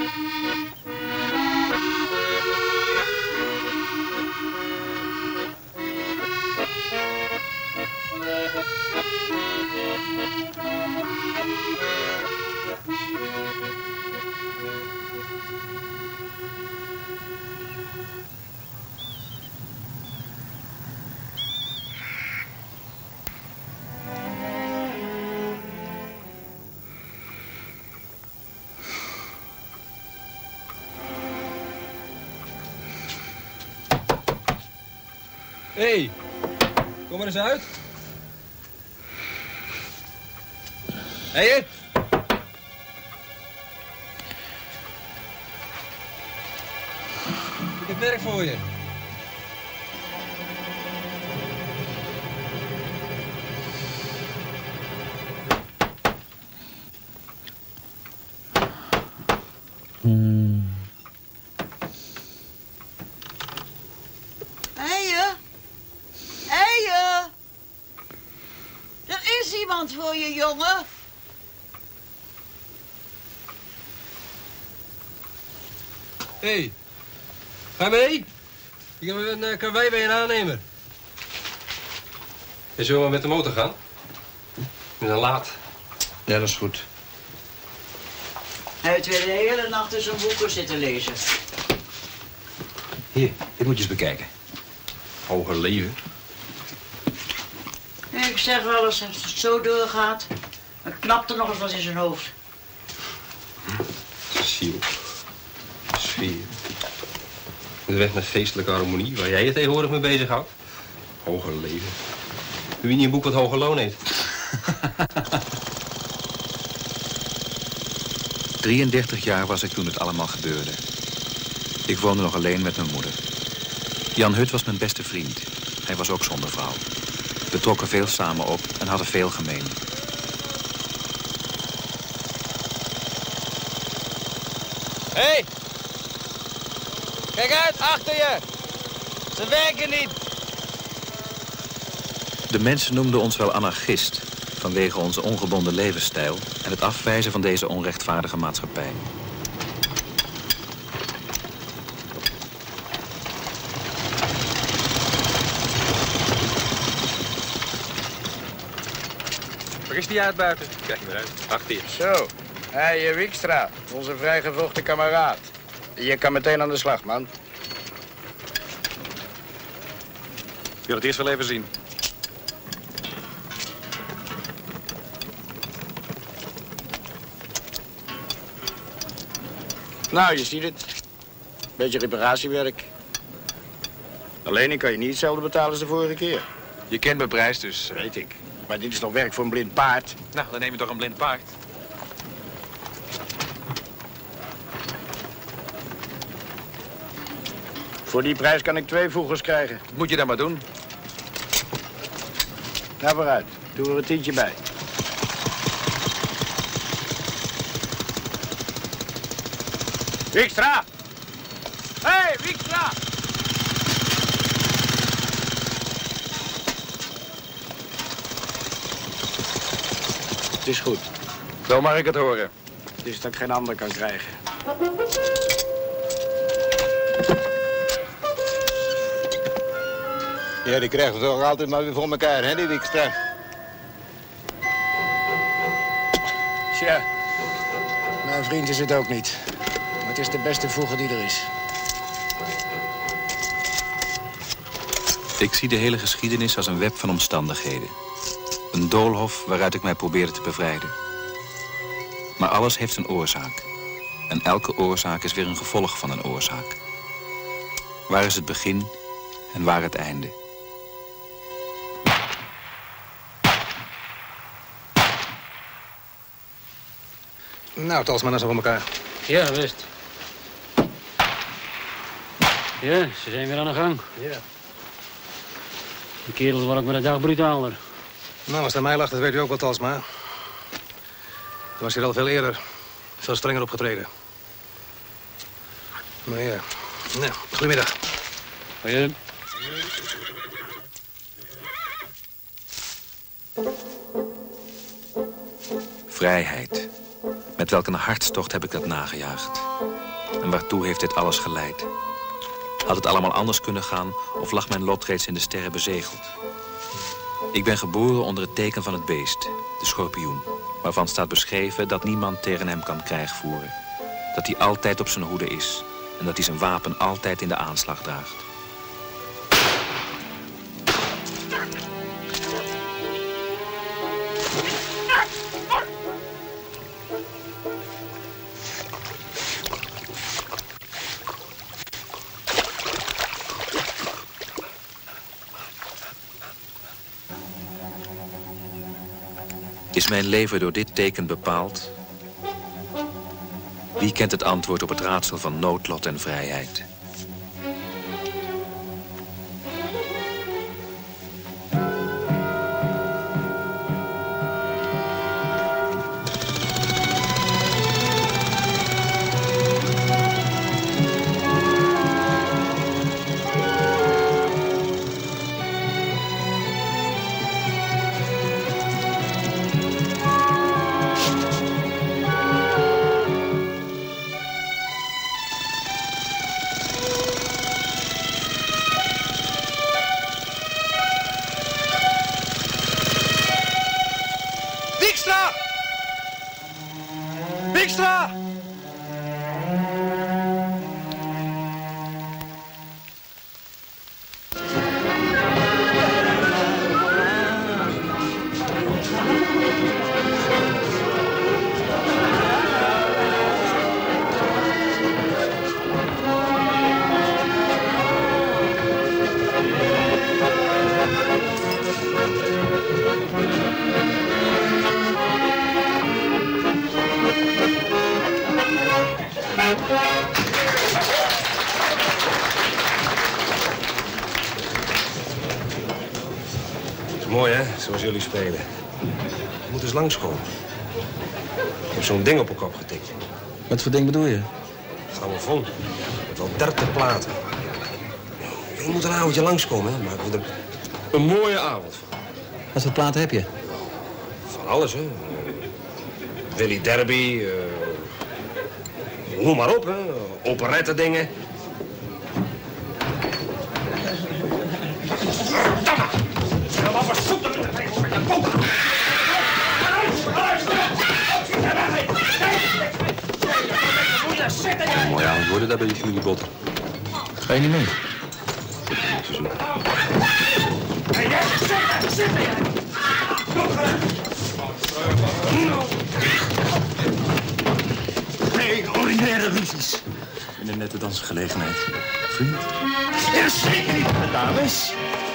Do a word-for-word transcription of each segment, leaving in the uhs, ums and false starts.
Hé, hey, kom maar eens uit. Hé, hey, ik heb werk voor je. Hmm. Voor je, jongen. Hé, hey, ga mee. Ik heb een uh, karwei bij een aannemer. En zullen we met de motor gaan? We zijn laat. Ja, dat is goed. Hij heeft weer de hele nacht in zijn boeken zitten lezen. Hier, dit moet je eens bekijken. Hoger leven. Ik zeg wel eens, als het zo doorgaat, dan knapt er nog eens wat in zijn hoofd. Ziel. Sfeer. De weg naar geestelijke harmonie, waar jij je tegenwoordig mee bezighoudt. Hoger leven. Wie niet een boek wat hoger loon heeft. drieëndertig jaar was ik toen het allemaal gebeurde. Ik woonde nog alleen met mijn moeder. Jan Hut was mijn beste vriend. Hij was ook zonder vrouw. We trokken veel samen op en hadden veel gemeen. Hé! Hey. Kijk uit, achter je! Ze werken niet! De mensen noemden ons wel anarchist... vanwege onze ongebonden levensstijl... en het afwijzen van deze onrechtvaardige maatschappij. Waar is die uit buiten? Kijk maar uit. Achter je. Zo. Hé, hey, Wiekstra. Onze vrijgevochten kameraad. Je kan meteen aan de slag, man. Ik wil het eerst wel even zien. Nou, je ziet het. Beetje reparatiewerk. Alleen ik kan je niet hetzelfde betalen als de vorige keer. Je kent mijn prijs dus. Weet ik. Maar dit is nog werk voor een blind paard. Nou, dan neem je toch een blind paard. Voor die prijs kan ik twee voegers krijgen. Wat moet je dan maar doen? Nou, vooruit. Doe er een tientje bij. Wiekstra! Hé, hey, Wiekstra! Het is goed. Zo mag ik het horen. Het is dat ik geen ander kan krijgen. Ja, die krijgt het toch altijd maar weer voor elkaar, hè, die Wiekstra. Tja, mijn vriend is het ook niet. Maar het is de beste voeger die er is. Ik zie de hele geschiedenis als een web van omstandigheden. Een doolhof waaruit ik mij probeerde te bevrijden. Maar alles heeft een oorzaak. En elke oorzaak is weer een gevolg van een oorzaak. Waar is het begin en waar het einde? Nou, Talsman is voor elkaar. Ja, best. Ja, ze zijn weer aan de gang. Ja. De kerels waren ook met de dag brutaler. Nou, als het aan mij lag, dat weet u ook wel, Talsma. Toen was hij al veel eerder, veel strenger opgetreden. Maar ja, nou, goedemiddag. Goeie. Vrijheid. Met welk een hartstocht heb ik dat nagejaagd. En waartoe heeft dit alles geleid? Had het allemaal anders kunnen gaan of lag mijn lot reeds in de sterren bezegeld? Ik ben geboren onder het teken van het beest, de schorpioen, waarvan staat beschreven dat niemand tegen hem kan krijg voeren. Dat hij altijd op zijn hoede is en dat hij zijn wapen altijd in de aanslag draagt. Is mijn leven door dit teken bepaald? Wie kent het antwoord op het raadsel van noodlot en vrijheid? Wikstra! Mooi, hè? Zoals jullie spelen. Je moet eens langskomen. Ik heb zo'n ding op mijn kop getikt. Wat voor ding bedoel je? Grammofoon. Met wel dertig platen. Je moet een avondje langskomen, hè? Maken we er een mooie avond van. Wat voor platen heb je? Van alles, hè? Willy Derby, uh... noem maar op, hè? Operette dingen. Een mooie avond worden daar bij die familiebotten. Ga je niet mee? Nee, ordinaire ruzies. In een nette dansgelegenheid. Vriend? Ja, zeker niet, dames.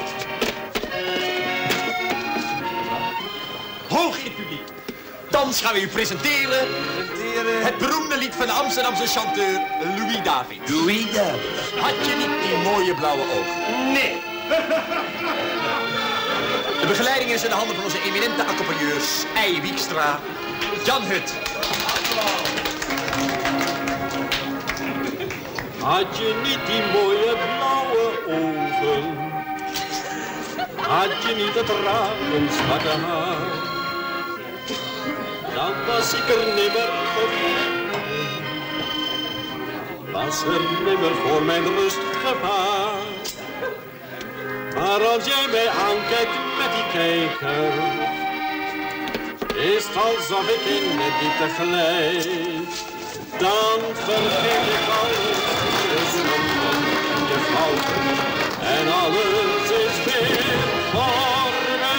Hoog in het publiek. Thans gaan we u presenteren het beroemde lied van de Amsterdamse chanteur Louis David. Louis David. Had je niet die mooie blauwe ogen? Nee. De begeleiding is in de handen van onze eminente accompagneurs Ei Wiekstra, Jan Hut. Had je niet die mooie blauwe ogen? Had je niet het ravenzwarte haar? Dan was ik er nimmer gevonden. Was er nimmer voor mijn rust gevaar. Maar als jij mij aankijkt met die kijker, is het alsof ik in de diepte glijd. Dan vergeet ik alles, de zonden, je fouten en alles is weer voorbij.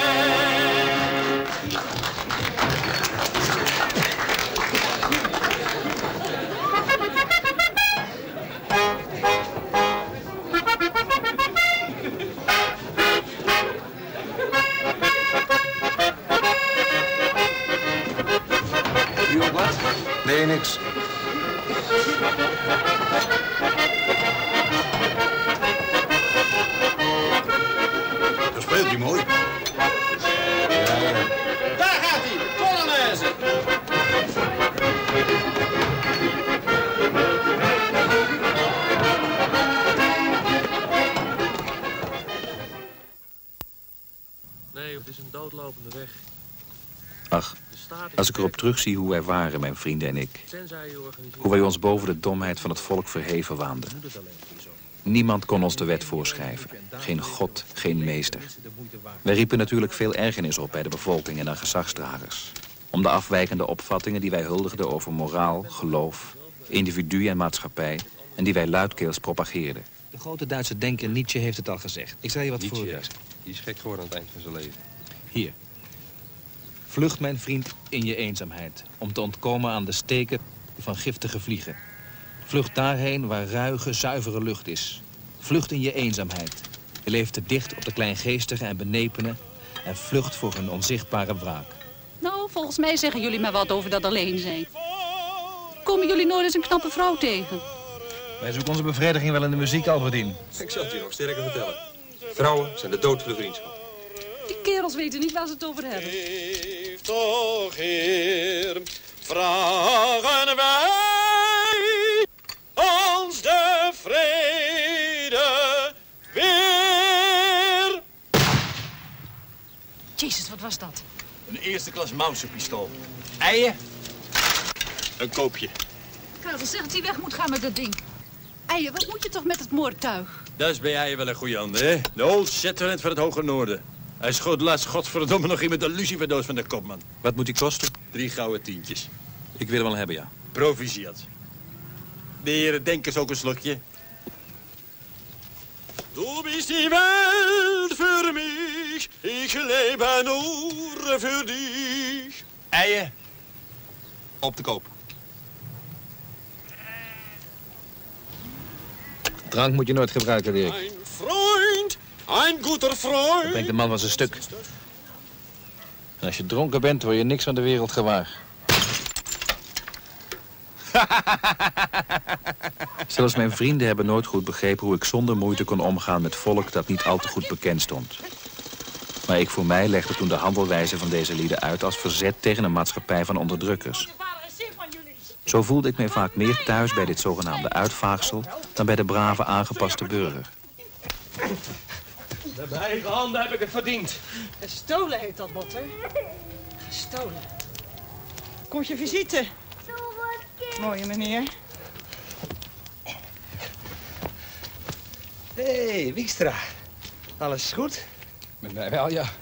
Nee, niks. Dan speelt hij mooi. Ja, ja. Daar gaat hij, Polonaise. Nee, het is een doodlopende weg. Ach, als ik erop terugzie hoe wij waren, mijn vrienden en ik. Hoe wij ons boven de domheid van het volk verheven waanden. Niemand kon ons de wet voorschrijven. Geen god, geen meester. Wij riepen natuurlijk veel ergernis op bij de bevolking en haar gezagsdragers. Om de afwijkende opvattingen die wij huldigden over moraal, geloof, individu en maatschappij... en die wij luidkeels propageerden. De grote Duitse denker Nietzsche heeft het al gezegd. Ik zal je wat Nietzsche, voorlezen. ja. Die is gek geworden aan het eind van zijn leven. Hier. Vlucht, mijn vriend, in je eenzaamheid. Om te ontkomen aan de steken van giftige vliegen. Vlucht daarheen waar ruige, zuivere lucht is. Vlucht in je eenzaamheid. Je leeft te dicht op de kleingeestige en benepenen... en vlucht voor een onzichtbare wraak. Nou, volgens mij zeggen jullie maar wat over dat alleen zijn. Komen jullie nooit eens een knappe vrouw tegen? Wij zoeken onze bevrediging wel in de muziek, Albertine. Ik zal het je nog sterker vertellen. Vrouwen zijn de dood voor de vriendschap. Die kerels weten niet waar ze het over hebben. Geef toch, Heer, vragen wij ons de vrede weer. Jezus, wat was dat? Een eerste klas mousenpistool. Eieren? Een koopje. Karel zegt dat hij weg moet gaan met dat ding. Eier, wat moet je toch met het moordtuig? Dat is bij jij wel een goeie handen, hè? De Old Shatterhand van het Hoge Noorden. Hij schoot laatst godverdomme nog iemand een luciferdoos van de kopman. Wat moet die kosten? Drie gouden tientjes. Ik wil hem wel hebben, ja. Proficiat. De heren denken ook een slokje. Du bist die Welt für mich, ich lebe nur für dich. Eieren. Op de koop. Drank moet je nooit gebruiken, Dirk. Ein Freund, ein guter Freund. Dat brengt de man van zijn stuk. En als je dronken bent, word je niks van de wereld gewaar. Zelfs mijn vrienden hebben nooit goed begrepen hoe ik zonder moeite kon omgaan met volk dat niet al te goed bekend stond. Maar ik voor mij legde toen de handelwijze van deze lieden uit als verzet tegen een maatschappij van onderdrukkers. Zo voelde ik mij vaak meer thuis bij dit zogenaamde uitvaagsel dan bij de brave aangepaste burger. Met mijn eigen handen heb ik het verdiend. Gestolen heet dat, Botter. Gestolen. Komt je visite? Mooie meneer. Hé, hey, Wiekstra. Alles goed? Met mij wel, ja.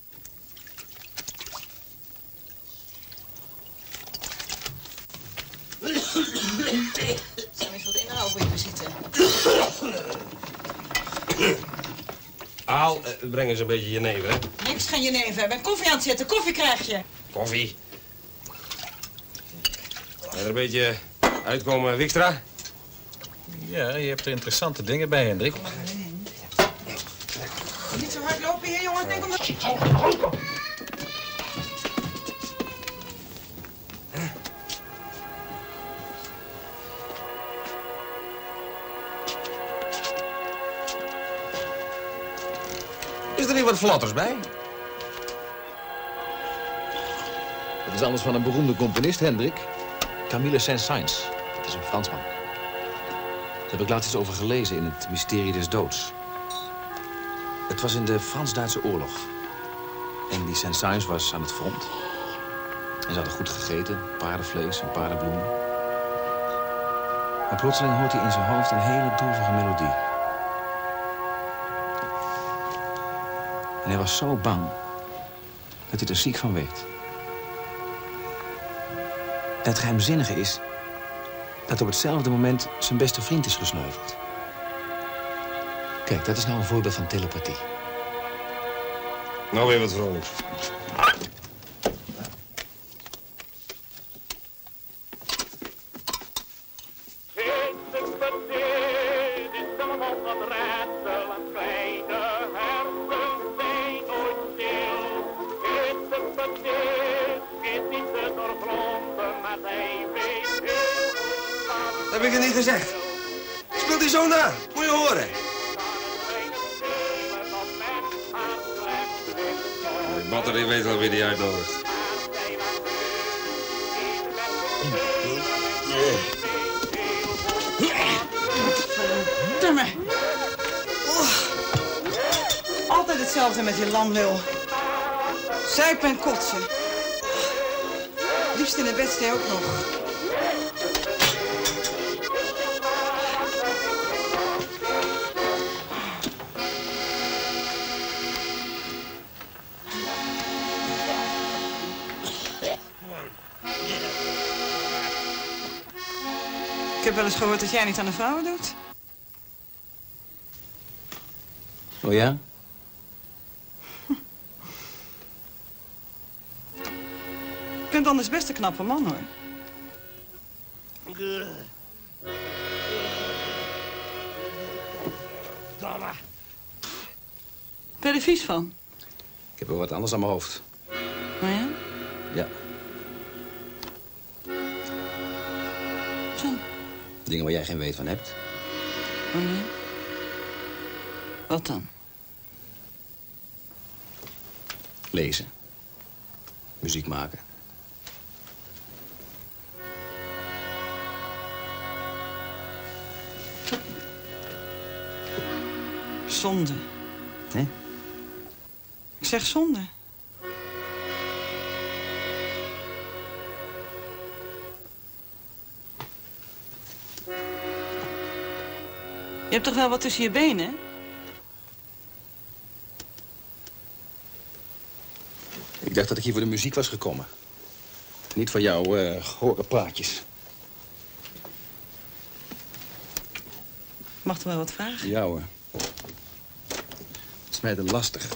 Zal eens wat inhouden voor je visite? Aal, eh, breng eens een beetje jenever, hè? Niks geen jenever. Ik ben koffie aan het zetten. Koffie krijg je. Koffie. Ga er een beetje uitkomen, Wikstra? Ja, je hebt er interessante dingen bij, Hendrik. Niet zo hard lopen hier, jongen. Denk om dat... Is er niet wat flatters bij? Het is anders van een beroemde componist, Hendrik. Camille Saint-Saëns. Het is een Fransman. Daar heb ik laatst iets over gelezen in het Mysterie des Doods. Het was in de Frans-Duitse oorlog. En die Saint-Saëns was aan het front. En ze hadden goed gegeten, paardenvlees en paardenbloemen. Maar plotseling hoort hij in zijn hoofd een hele droevige melodie. En hij was zo bang dat hij er ziek van werd. En het geheimzinnige is dat op hetzelfde moment zijn beste vriend is gesneuveld. Kijk, dat is nou een voorbeeld van telepathie. Nou weer wat vrolijks. Dat heb ik er niet gezegd. Speelt hij zo na? Moet je horen. De batterie weet wel wie die uitnodigt. Verdomme. Oh. Altijd hetzelfde met die lamlul. Zuipen en kotsen. Liefst in het bed sta je ook nog. Ik heb wel eens gehoord dat jij niet aan de vrouwen doet. Oh ja? Je bent anders best een knappe man, hoor. Ben je er vies van? Ik heb wel wat anders aan mijn hoofd. Oh ja? Ja. Zo. Dingen waar jij geen weet van hebt. Oh nee? Wat dan? Lezen. Muziek maken. Zonde. Hé? Ik zeg zonde. Je hebt toch wel wat tussen je benen, hè? Ik dacht dat ik hier voor de muziek was gekomen. Niet voor jouw uh, gore praatjes. Mag er wel wat vragen? Ja hoor. Het is mij te lastig.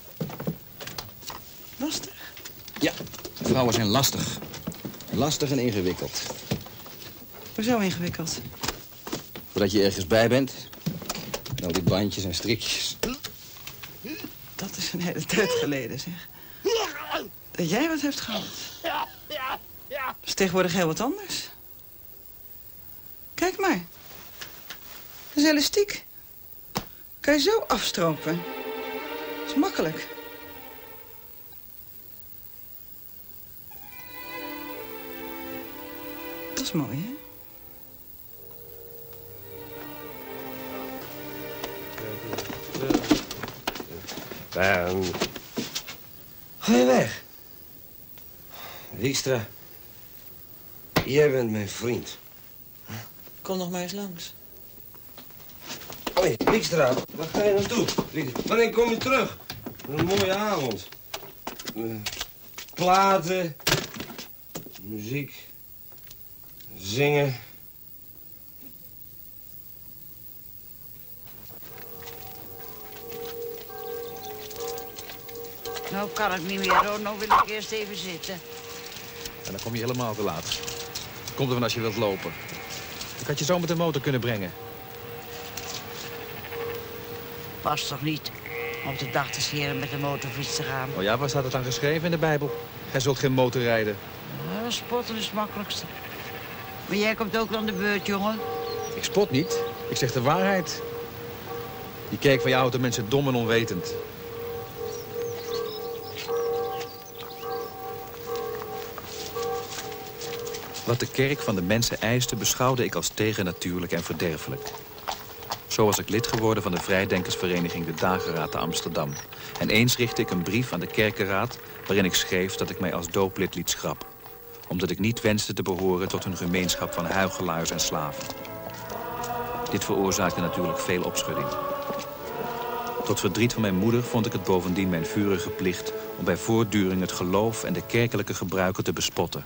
Lastig? Ja, vrouwen zijn lastig. Lastig en ingewikkeld. Hoezo ingewikkeld? Voordat je ergens bij bent. Nou, die bandjes en strikjes. Dat is een hele tijd geleden, zeg. Dat jij wat hebt gehad. Dat is tegenwoordig heel wat anders. Kijk maar. Dat is elastiek. Kan je zo afstropen. Dat is makkelijk. Dat is mooi, hè? Um, ga je weg? Wiestra, jij bent mijn vriend. Kom nog maar eens langs. Hé, hey, Wiestra, waar ga je naartoe? Wanneer kom je terug? Een mooie avond. Uh, platen, muziek, zingen. Nou kan ik niet meer, hoor. Nou wil ik eerst even zitten. En dan kom je helemaal te laat. Komt ervan als je wilt lopen. Ik had je zo met de motor kunnen brengen. Past toch niet op de dag te scheren met de motorfiets te gaan? Oh ja, waar staat het dan geschreven in de Bijbel? Gij zult geen motor rijden. Ja, spotten is het makkelijkste. Maar jij komt ook aan de beurt, jongen. Ik spot niet. Ik zeg de waarheid. Die kerk van jou houdt de mensen dom en onwetend. Wat de kerk van de mensen eiste, beschouwde ik als tegennatuurlijk en verderfelijk. Zo was ik lid geworden van de vrijdenkersvereniging De Dageraad te Amsterdam. En eens richtte ik een brief aan de kerkenraad waarin ik schreef dat ik mij als dooplid liet schrappen. Omdat ik niet wenste te behoren tot hun gemeenschap van huichelaars en slaven. Dit veroorzaakte natuurlijk veel opschudding. Tot verdriet van mijn moeder vond ik het bovendien mijn vurige plicht om bij voortduring het geloof en de kerkelijke gebruiken te bespotten.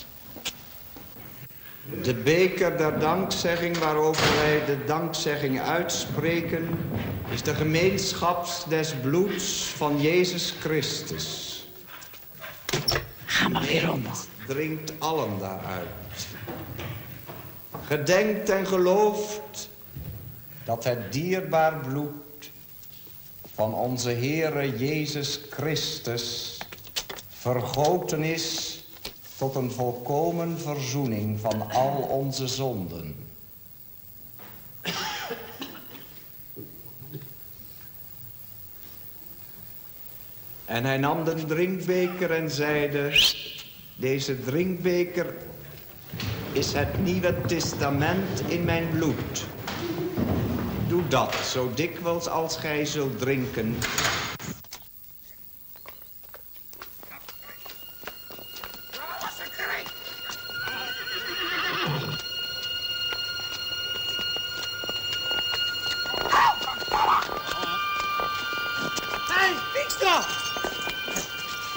De beker der dankzegging waarover wij de dankzegging uitspreken, is de gemeenschap des bloeds van Jezus Christus. Ga maar weer om. Drinkt allen daaruit. Gedenkt en gelooft dat het dierbaar bloed van onze Heere Jezus Christus vergoten is tot een volkomen verzoening van al onze zonden. En hij nam de drinkbeker en zeide: deze drinkbeker is het Nieuwe Testament in mijn bloed. Doe dat zo dikwijls als gij zult drinken.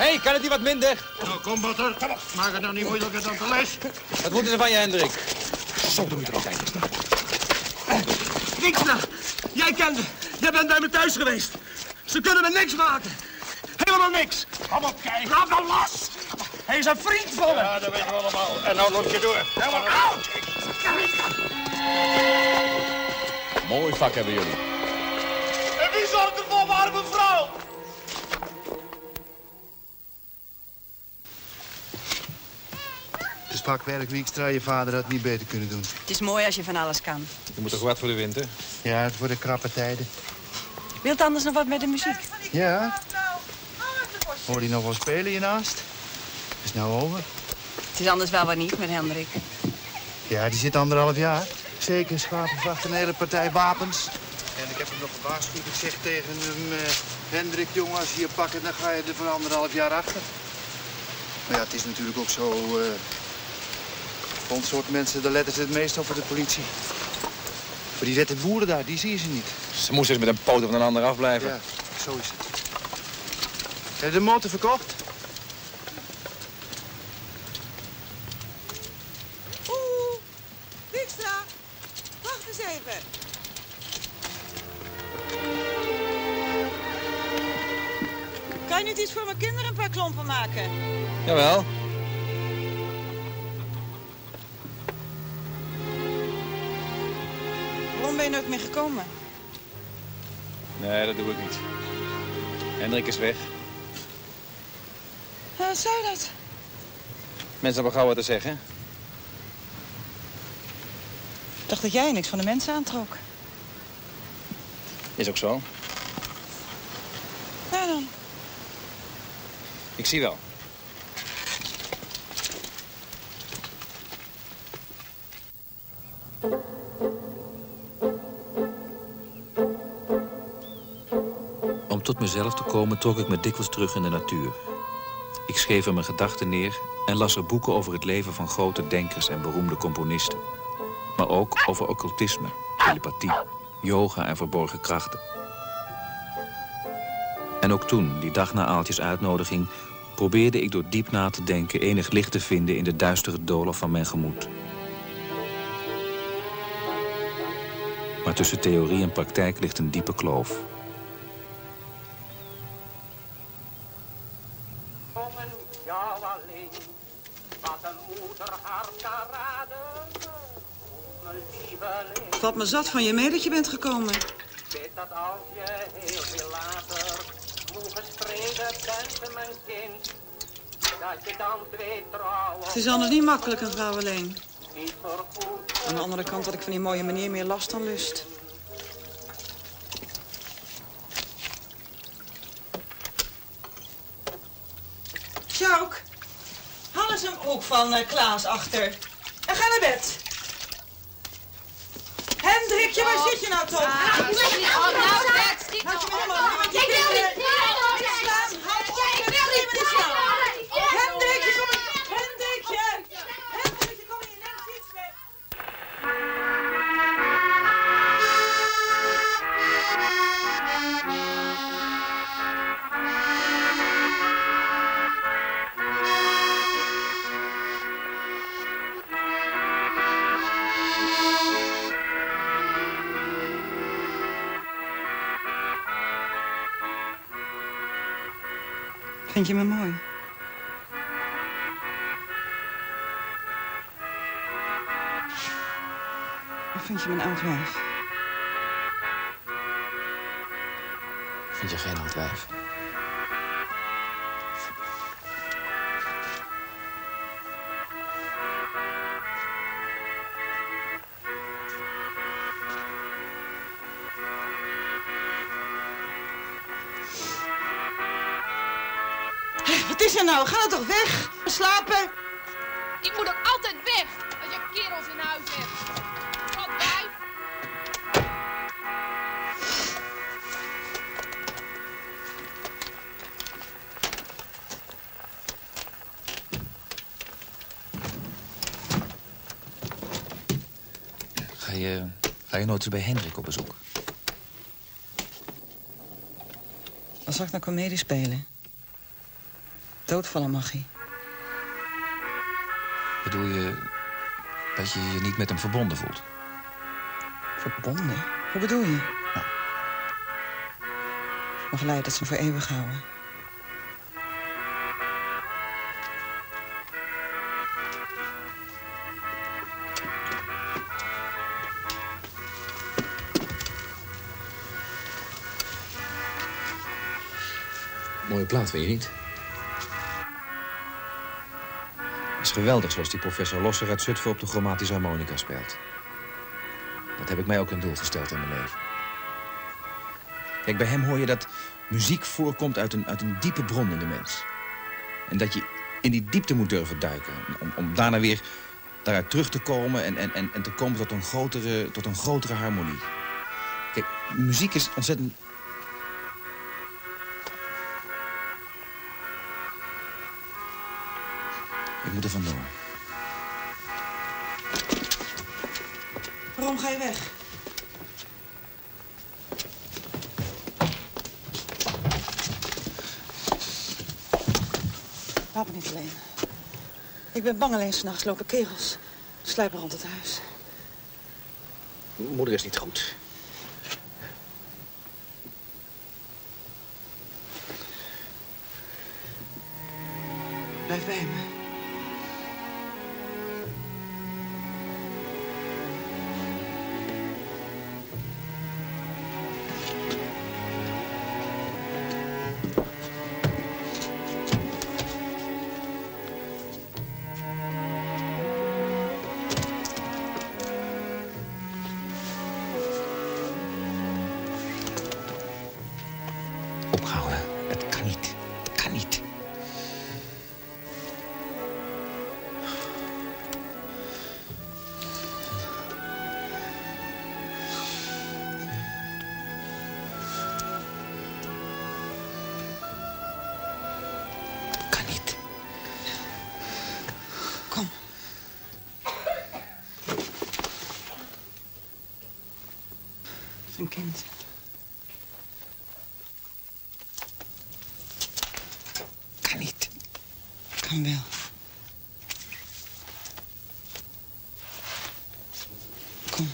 hey, kan het niet wat minder? Nou, kom, Botter. Maak het nou niet moeilijker dan de les. Wat moeten ze van je, Hendrik? Zo, doe je er altijd. Dijkstra, jij kende. Jij bent bij me thuis geweest. Ze kunnen me niks maken. Helemaal niks. Kom op, kijk. Laat nou los. Hij is een vriend van me. Ja, dat weten we allemaal. En nou loop je door. Helemaal oud. Mooi vak hebben jullie. En wie zorgt er voor mijn arme vrouw? Het is vakwerk, Wiekstra. Je vader had het niet beter kunnen doen. Het is mooi als je van alles kan. Je moet toch wat voor de winter? Ja, het worden krappe tijden. Wilt anders nog wat met de muziek? Ja? Hoor je nog wel spelen hiernaast? Is nou over? Het is anders wel wat niet met Hendrik. Ja, die zit anderhalf jaar. Zeker, schapenvacht, een hele partij wapens. En ik heb hem nog gewaarschuwd. Ik zeg tegen hem, uh, Hendrik, jongen, als je je pakken, dan ga je er voor anderhalf jaar achter. Maar ja, het is natuurlijk ook zo... Uh, voor ons soort mensen, daar letten ze het meest op voor de politie. Voor die wette boeren daar, die zie je ze niet. Ze moesten eens met een poot van een ander afblijven. Ja, zo is het. Heb je de motor verkocht? Oeh, Dijkstra, wacht eens even. Kan je niet iets voor mijn kinderen een paar klompen maken? Jawel. Waarom ben je nooit meer gekomen? Nee, dat doe ik niet. Hendrik is weg. Nou, wat zei dat? Mensen hebben gauw wat te zeggen. Ik dacht dat jij niks van de mensen aantrok. Is ook zo. Nou dan. Ik zie wel. Om tot mezelf te komen trok ik me dikwijls terug in de natuur. Ik schreef er mijn gedachten neer en las er boeken over het leven van grote denkers en beroemde componisten. Maar ook over occultisme, telepathie, yoga en verborgen krachten. En ook toen, die dag na Aaltjes uitnodiging, probeerde ik door diep na te denken enig licht te vinden in de duistere doolhof van mijn gemoed. Maar tussen theorie en praktijk ligt een diepe kloof. Het valt me zat van je mee dat je bent gekomen. Weet dat als je heel veel later moe gestreden bent, mijn kind, dat je dan twee trouwen... Het is anders niet makkelijk, een vrouw alleen. Niet voorgoed. Aan de andere kant had ik van die mooie meneer meer last dan lust. Sjouk, haal eens een broek van uh, Klaas achter. En ga naar bed. Hendrikje, waar zit je nou toch? Ah, ik weet niet. Oh, nou, zeg, schiet Had je me nou helemaal op. niet met je Ik wil kinderen- niet. Nee, hoor, Niet nee. slaan. Hou op, Ja, ik met wil die niet. kinderen slaan. Ja, Hendrikje, kom hier. Hendrikje. Hendrikje, kom hier. Neem eens iets mee. Vind je me mooi? Of vind je me een oud wijf? Vind je geen oud wijf? Hé, wat is er nou? Ga nou toch weg? Slapen? Ik moet ook altijd weg als je kerels in huis hebt. Wat wijf. Ga je, ga je nooit eens bij Hendrik op bezoek? Dan zal ik naar comedie spelen. Doodvallen magie. Bedoel je dat je je niet met hem verbonden voelt? Verbonden? Hoe bedoel je? Nou. Mag leiden dat ze hem voor eeuwig houden. Mooie plaat, vind je niet? Het is geweldig zoals die professor Losser uit Zutphen op de chromatische harmonica speelt. Dat heb ik mij ook een doel gesteld in mijn leven. Kijk, bij hem hoor je dat muziek voorkomt uit een, uit een diepe bron in de mens. En dat je in die diepte moet durven duiken. Om, om daarna weer daaruit terug te komen en, en, en, en te komen tot een, grotere, tot een grotere harmonie. Kijk, muziek is ontzettend... Ik moet er vandoor. Waarom ga je weg? Laat me niet alleen. Ik ben bang alleen 's nachts lopen kegels. Sluipen rond het huis. Moeder is niet goed. Blijf bij me. Ophouden. Het kan niet. Het kan niet. Kan niet. Kom. Het is een kind. Kan niet. Kan wel. Kom.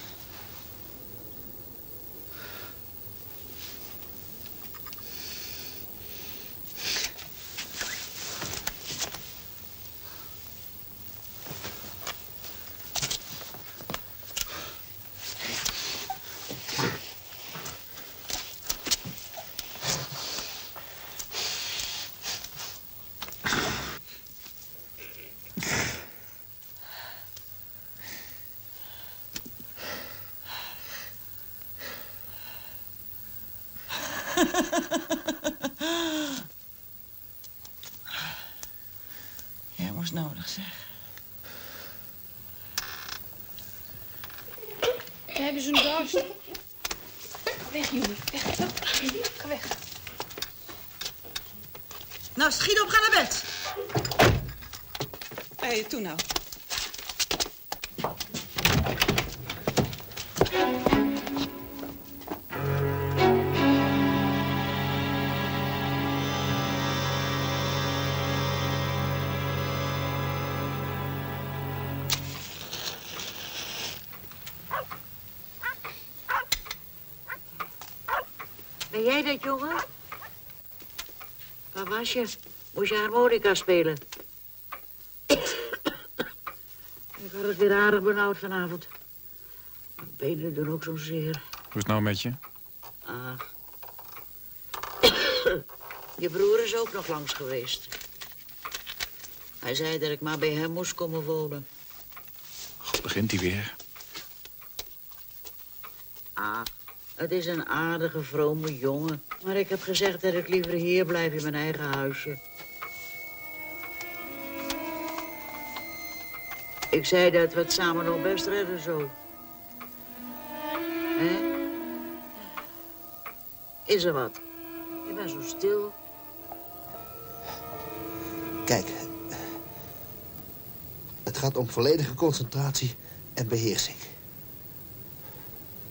Ja, was nodig, zeg. Hebben ze een dorst? Ga weg, jongen. Weg. Ga weg. Nou, schiet op, ga naar bed. Hé, hey, toe nou. Ben jij dat, jongen? Waar was je? Moest je harmonica spelen? Ik had het weer aardig benauwd vanavond. Mijn benen doen ook zo zeer. Hoe is het nou met je? Ah. Je broer is ook nog langs geweest. Hij zei dat ik maar bij hem moest komen wonen. God, begint hij weer. Ah, het is een aardige, vrome jongen. Maar ik heb gezegd dat ik liever hier blijf in mijn eigen huisje. Ik zei dat we het samen nog best redden zo. Hè? Is er wat? Je bent zo stil. Kijk, het gaat om volledige concentratie en beheersing.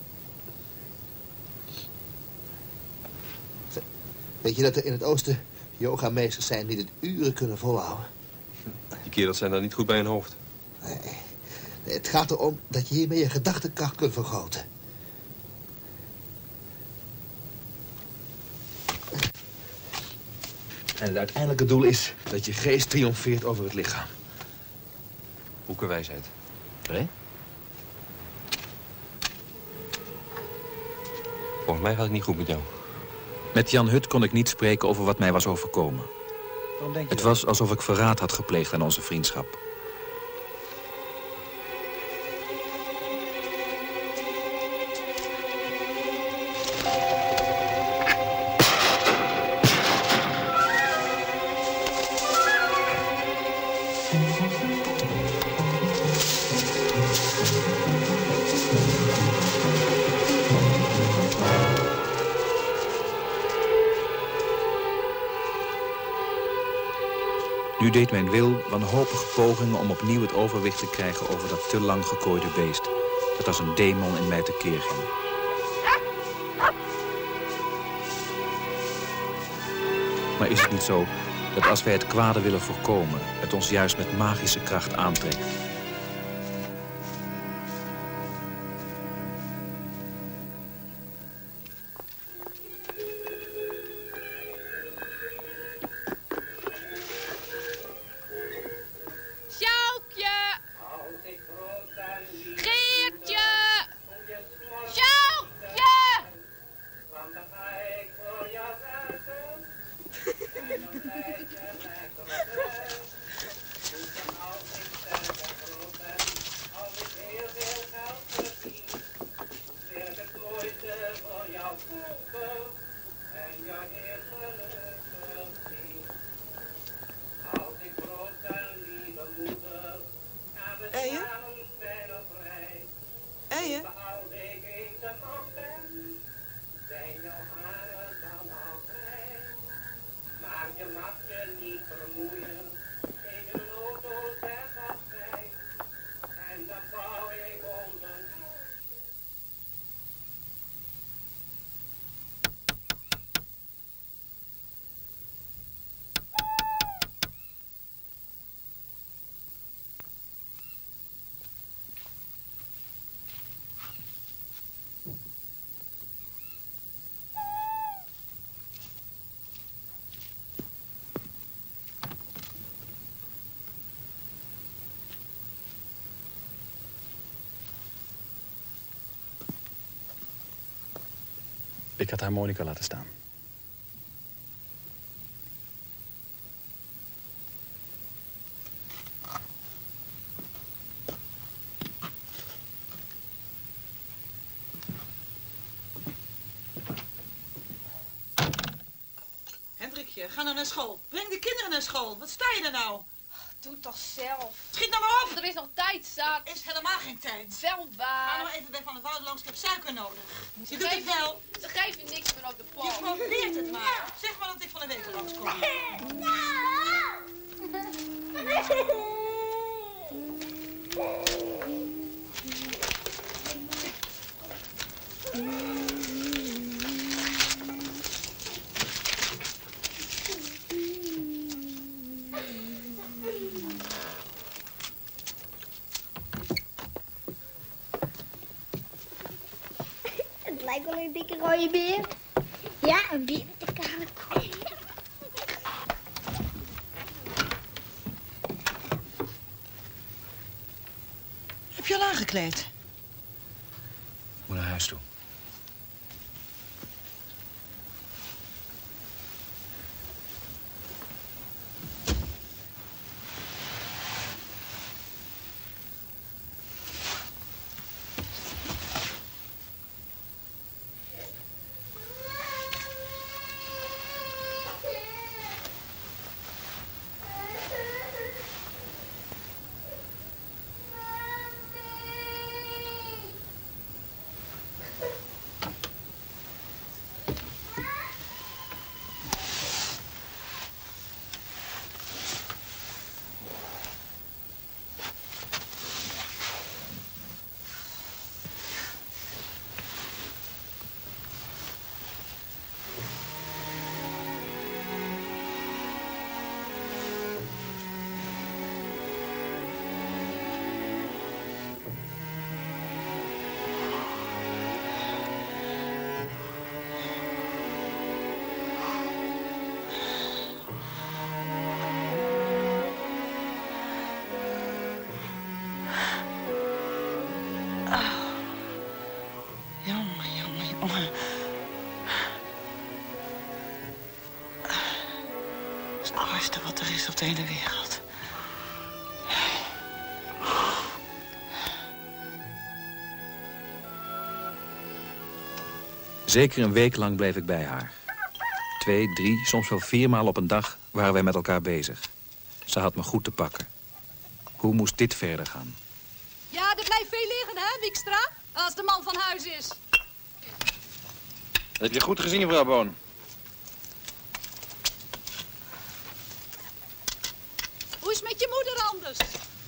Weet je dat er in het oosten Yogameesters zijn die het uren kunnen volhouden. Die kerels zijn dan niet goed bij hun hoofd. Nee. Nee, het gaat erom dat je hiermee je gedachtenkracht kunt vergroten. En het uiteindelijke doel is dat je geest triomfeert over het lichaam. Boekenwijsheid. Nee? Volgens mij gaat het niet goed met jou. Met Jan Hut kon ik niet spreken over wat mij was overkomen. Waarom denk je Het dat? was alsof ik verraad had gepleegd aan onze vriendschap. Nu deed mijn wil wanhopige pogingen om opnieuw het overwicht te krijgen over dat te lang gekooide beest, dat als een demon in mij tekeer ging. Maar is het niet zo dat als wij het kwade willen voorkomen, het ons juist met magische kracht aantrekt? Ik had haar Monica laten staan. Hendrikje, ga nou naar school. Breng de kinderen naar school. Wat sta je er nou? Doe het toch zelf. Schiet nou maar op! Er is nog tijd, zat. Er is helemaal geen tijd. Wel waar. Ga nou even bij Van het Woud langs, ik heb suiker nodig. Je Ze doet het geven- wel. Ze geven niks meer op de pol. Je probeert het maar. Zeg maar dat ik van de week langskom. Het lijkt wel een dikke rode beer. Ja, een beer met een kale kop. Heb je al aangekleed? Ik moet naar huis toe. is op de hele wereld. Zeker een week lang bleef ik bij haar. Twee, drie, soms wel viermaal op een dag waren wij met elkaar bezig. Ze had me goed te pakken. Hoe moest dit verder gaan? Ja, er blijft veel liggen, hè, Wikstra? Als de man van huis is. Dat heb je goed gezien, mevrouw Boon. Hoe is het met je moeder anders?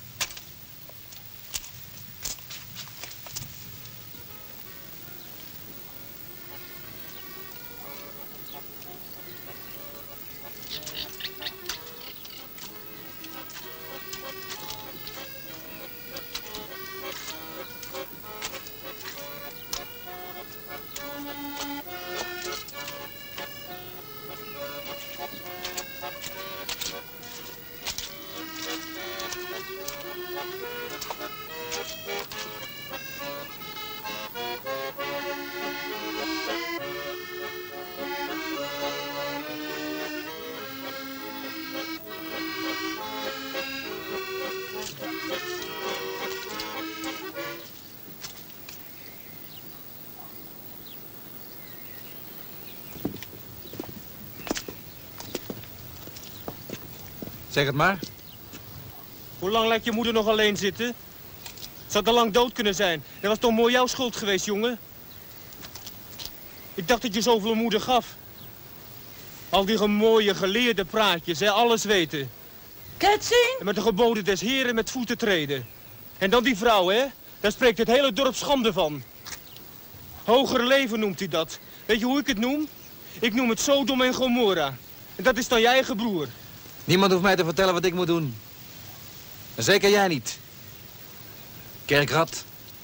Zeg het maar. Hoe lang laat je moeder nog alleen zitten? Ze had al lang dood kunnen zijn. Dat was toch mooi jouw schuld geweest, jongen? Ik dacht dat je zoveel moeder gaf. Al die mooie geleerde praatjes, hè, alles weten. Ketsin? En met de geboden des heren met voeten treden. En dan die vrouw, hè? Daar spreekt het hele dorp schande van. Hoger leven noemt hij dat. Weet je hoe ik het noem? Ik noem het Sodom en Gomorra. En dat is dan je eigen broer. Niemand hoeft mij te vertellen wat ik moet doen. En zeker jij niet. Kerkrat.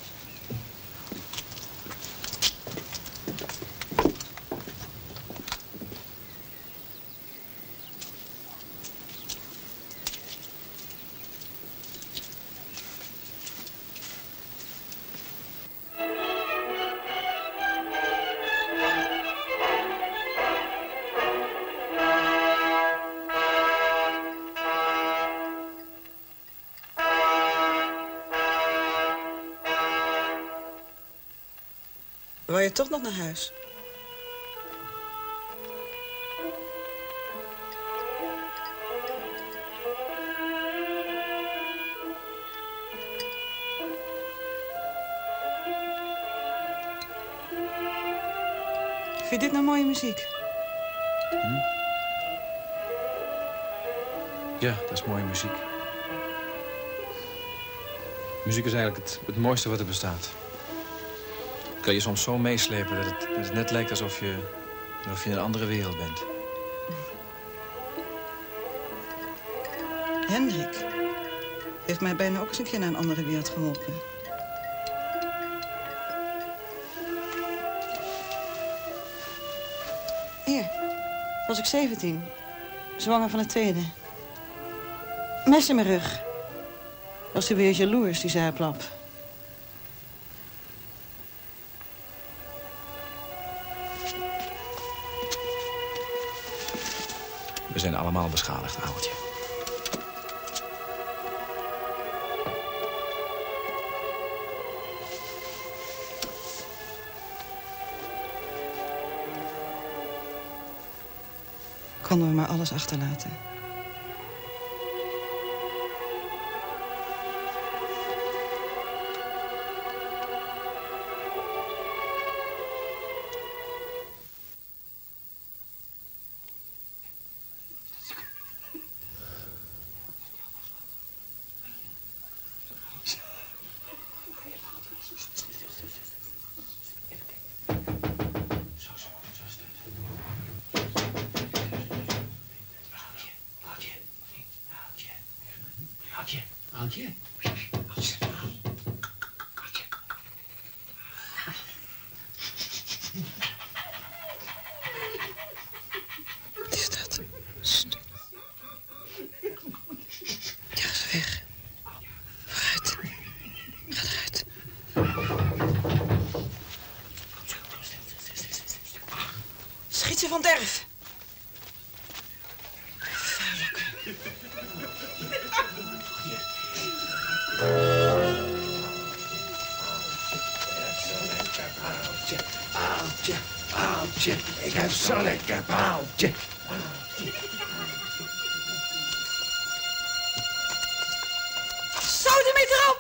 Wou je toch nog naar huis? Vind je dit nou mooie muziek? Hm? Ja, dat is mooie muziek. Muziek is eigenlijk het, het mooiste wat er bestaat. Kan je soms zo meeslepen dat het, dat het net lijkt alsof je, alsof je in een andere wereld bent. Hendrik heeft mij bijna ook eens een keer naar een andere wereld geholpen. Hier, was ik zeventien. Zwanger van het tweede. Mes in mijn rug. Was hij weer jaloers, die zuiplap. We zijn allemaal beschadigd, oudertje. Konden we maar alles achterlaten. Aaltje? Wat is dat? Sst. Ja, is weg. Vooruit. Ga eruit. Schiet ze van het erf. Vuilokken. paaltje. Ik heb zo'n lekker paaltje. Sodemieter erop!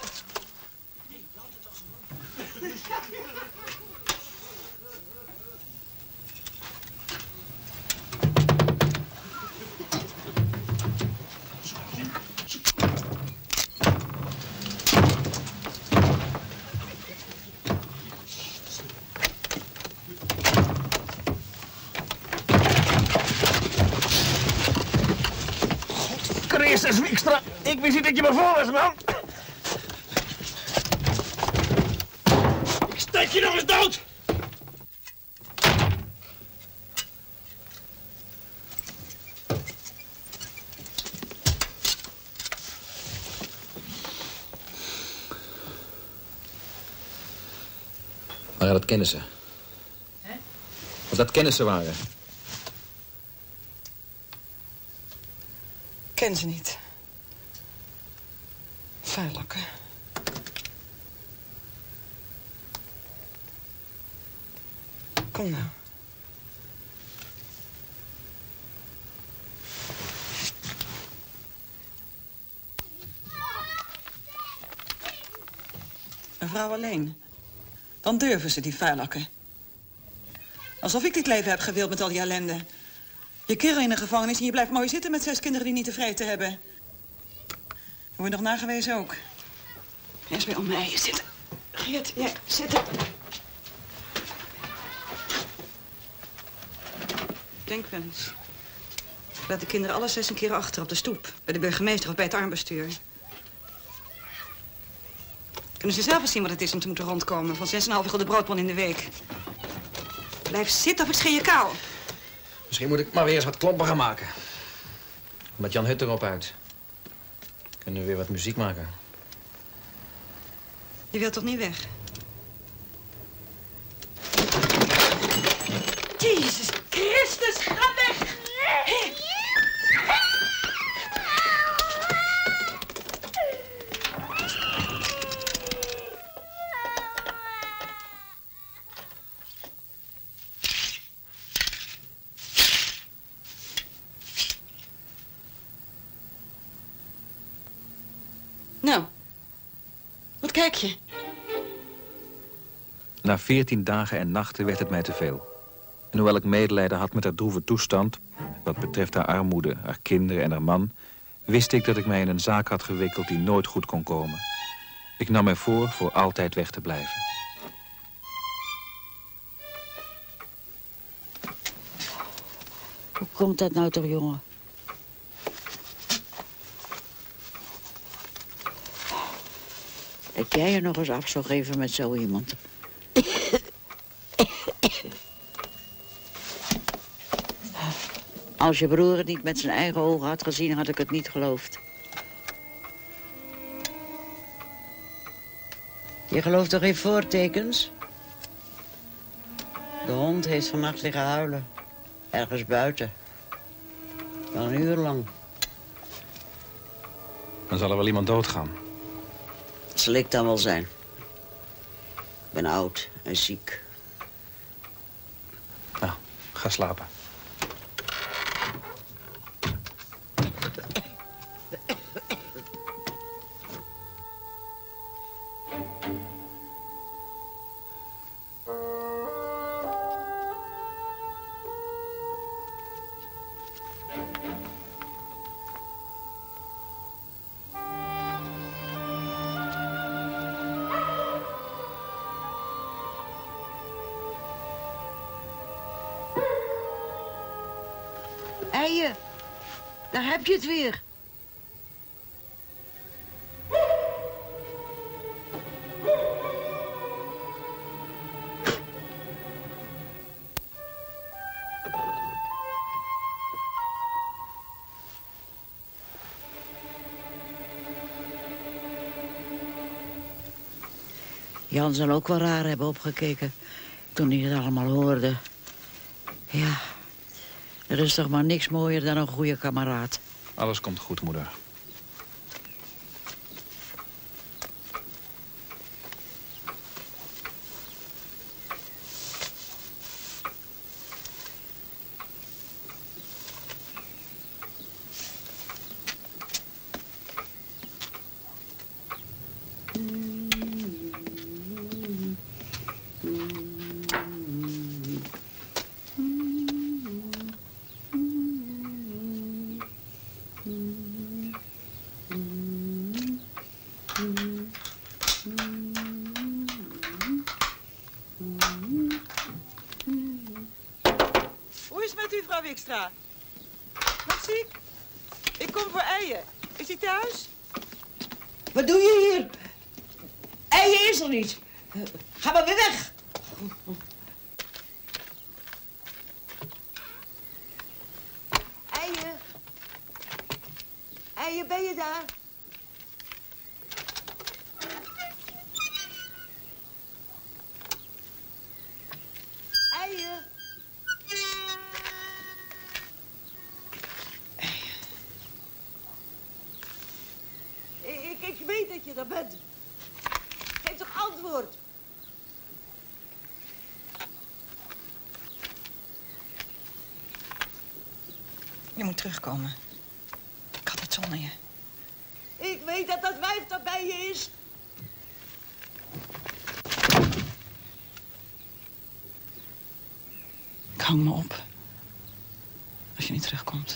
Christus, Wikstra. Ik wist niet dat je me voor was, man. Ik steek je nog eens dood. Waren dat kennissen? Hè? Of dat kennissen waren? Ken ze niet. Vuilakken. Kom nou. Een vrouw alleen. Dan durven ze, die vuilakken. Alsof ik dit leven heb gewild met al die ellende. Je kerel in de gevangenis en je blijft mooi zitten met zes kinderen die niet tevreden hebben. Word je nog nagewezen ook. Eerst weer om mij heen zitten. Geert, jij, zitten. Denk wel eens. Laat de kinderen alle zes een keer achter op de stoep. Bij de burgemeester of bij het armbestuur. Kunnen ze zelf eens zien wat het is om te moeten rondkomen. Van zes en een half gulden broodpon in de week. Blijf zitten of ik scheer je kou. Misschien moet ik maar weer eens wat klompen gaan maken. Met Jan Hut erop uit. Kunnen we weer wat muziek maken. Je wilt toch niet weg? Jezus Christus, ga weg! Hey. Nou, wat kijk je? Na veertien dagen en nachten werd het mij te veel. En hoewel ik medelijden had met haar droeve toestand, wat betreft haar armoede, haar kinderen en haar man, wist ik dat ik mij in een zaak had gewikkeld die nooit goed kon komen. Ik nam mij voor voor altijd weg te blijven. Hoe komt dat nou toch, jongen? Dat jij je nog eens af zou geven met zo iemand. Als je broer het niet met zijn eigen ogen had gezien, had ik het niet geloofd. Je gelooft toch geen voortekens? De hond heeft vannacht liggen huilen. Ergens buiten. Wel een uur lang. Dan zal er wel iemand doodgaan. Het zal ik dan wel zijn. Ik ben oud en ziek. Nou, ga slapen. Eien, daar heb je het weer. Jan zal ook wel raar hebben opgekeken toen hij het allemaal hoorde. Ja, er is toch maar niks mooier dan een goede kameraad. Alles komt goed, moeder. Dijkstra. Dag, ziek. Ik kom voor eieren. Is hij thuis? Wat doe je hier? Eieren is er niet. Ga maar weer weg. Eieren. Eieren, ben je daar? Eieren. Ik, ik weet dat je er bent. Geef toch antwoord. Je moet terugkomen. Ik had het zonder je. Ik weet dat dat wijf dat bij je is. Ik hang me op. Als je niet terugkomt.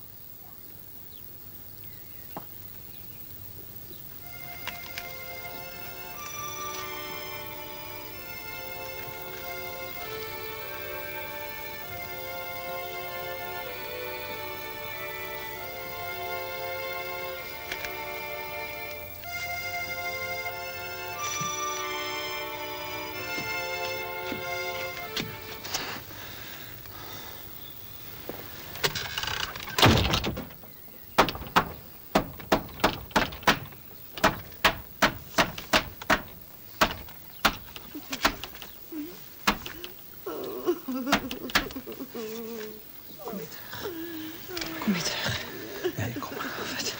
Kom niet terug. Nee, kom maar. Wat?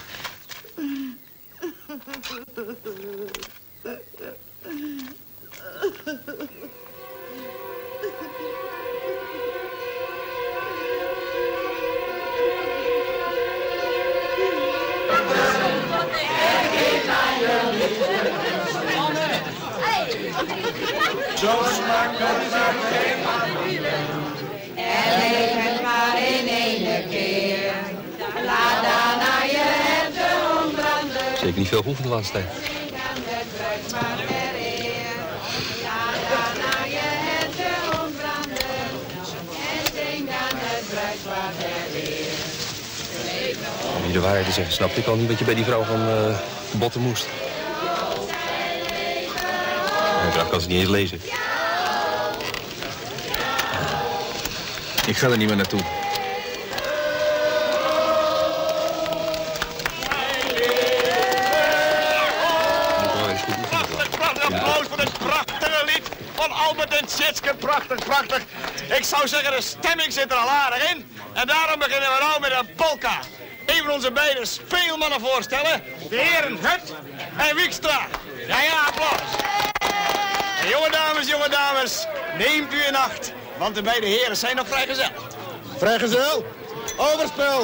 Zo smakkelijk zijn geen manieren. En leef het maar in één keer. Laat dan aan je herten ontbranden. Zeker niet veel geoefend de laatste tijd. Zing aan de bruidsmaar ter eer. Laat dan aan je herten ontbranden. En zing aan de bruidsmaar ter eer. Om je de waarheid te zeggen, snapte ik al niet wat je bij die vrouw van uh, botten moest. Ik kan ze niet eens lezen. Ik ga er niet meer naartoe. Prachtig applaus voor het prachtige lied van Albert en Tjitske. Prachtig, prachtig. Ik zou zeggen, de stemming zit er al aardig in. En daarom beginnen we nou met een polka. Even onze beide speelmannen voorstellen. De heren Hut en Wiekstra. Ja, ja, applaus. En jonge dames, jonge dames, neemt u in acht. Want de beide heren zijn nog vrijgezel. Vrijgezel? Overspel.